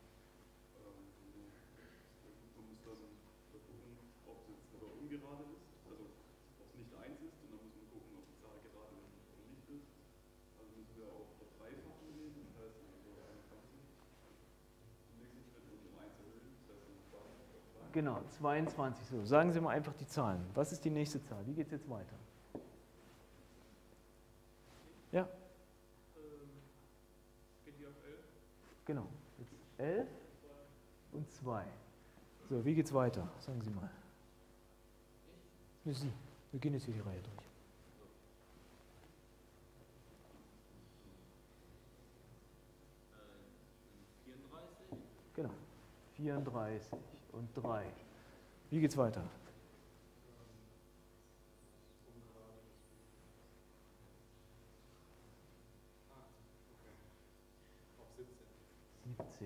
Genau, zweiundzwanzig. So, sagen Sie mal einfach die Zahlen. Was ist die nächste Zahl? Wie geht es jetzt weiter? Ja? Ähm, geht die auf elf? Genau. Jetzt elf und zwei. So, wie geht es weiter? Sagen Sie mal. Ich? Sie. Wir gehen jetzt hier die Reihe durch. vierunddreißig? Genau. vierunddreißig und drei. Wie geht es weiter?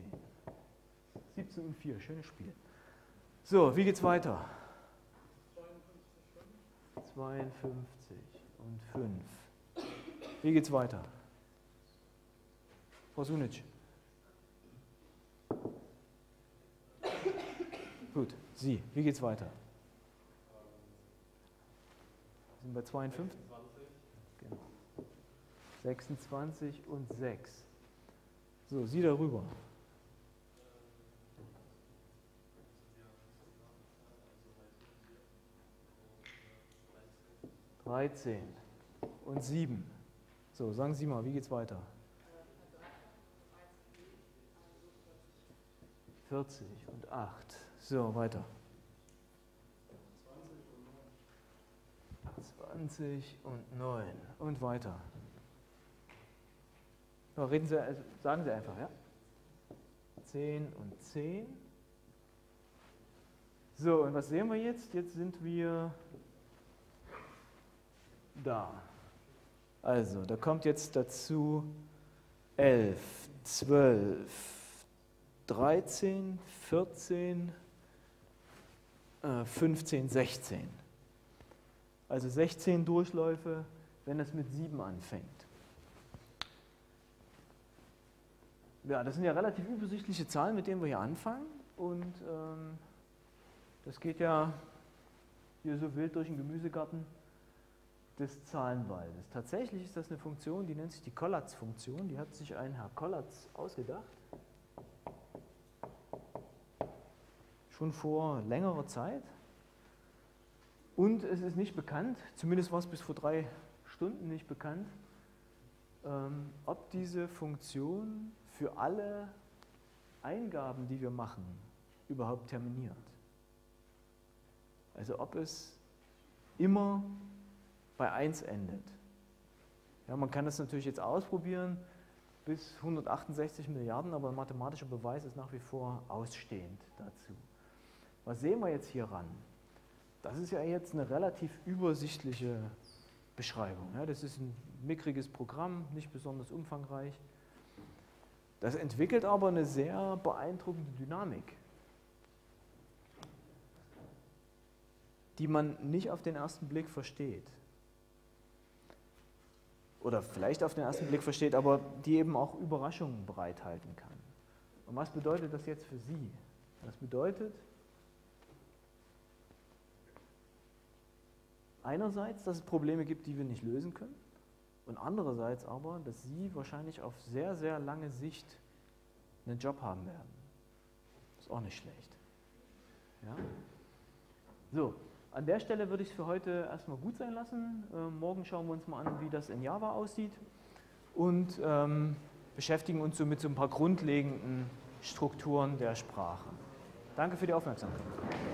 zehn. siebzehn und vier, schönes Spiel. So, wie geht's weiter? zweiundfünfzig und fünf. Wie geht's weiter? Frau Sunic. Gut, Sie, wie geht's weiter? Wir sind bei zweiundfünfzig? Genau. sechsundzwanzig und sechs. So, Sie darüber. dreizehn und sieben. So, sagen Sie mal, wie geht's weiter? vierzig und acht. So, weiter. zwanzig und neun. Und weiter. So, reden Sie, also sagen Sie einfach, ja? zehn und zehn. So, und was sehen wir jetzt? Jetzt sind wir da. Also, da kommt jetzt dazu elf, zwölf, dreizehn, vierzehn, fünfzehn, sechzehn. Also sechzehn Durchläufe, wenn es mit sieben anfängt. Ja, das sind ja relativ übersichtliche Zahlen, mit denen wir hier anfangen. Und ähm, das geht ja hier so wild durch den Gemüsegarten des Zahlenwaldes. Tatsächlich ist das eine Funktion, die nennt sich die Collatz-Funktion. Die hat sich ein Herr Collatz ausgedacht. Schon vor längerer Zeit. Und es ist nicht bekannt, zumindest war es bis vor drei Stunden nicht bekannt, ähm, ob diese Funktion für alle Eingaben, die wir machen, überhaupt terminiert. Also ob es immer bei eins endet. Ja, man kann das natürlich jetzt ausprobieren bis hundertachtundsechzig Milliarden, aber ein mathematischer Beweis ist nach wie vor ausstehend dazu. Was sehen wir jetzt hier ran? Das ist ja jetzt eine relativ übersichtliche Beschreibung. Ja, das ist ein mickriges Programm, nicht besonders umfangreich. Das entwickelt aber eine sehr beeindruckende Dynamik, die man nicht auf den ersten Blick versteht. Oder vielleicht auf den ersten Blick versteht, aber die eben auch Überraschungen bereithalten kann. Und was bedeutet das jetzt für Sie? Das bedeutet einerseits, dass es Probleme gibt, die wir nicht lösen können, und andererseits aber, dass Sie wahrscheinlich auf sehr, sehr lange Sicht einen Job haben werden. Ist auch nicht schlecht. Ja? So, an der Stelle würde ich es für heute erstmal gut sein lassen. Ähm, morgen schauen wir uns mal an, wie das in Java aussieht und ähm, beschäftigen uns so mit so ein paar grundlegenden Strukturen der Sprache. Danke für die Aufmerksamkeit.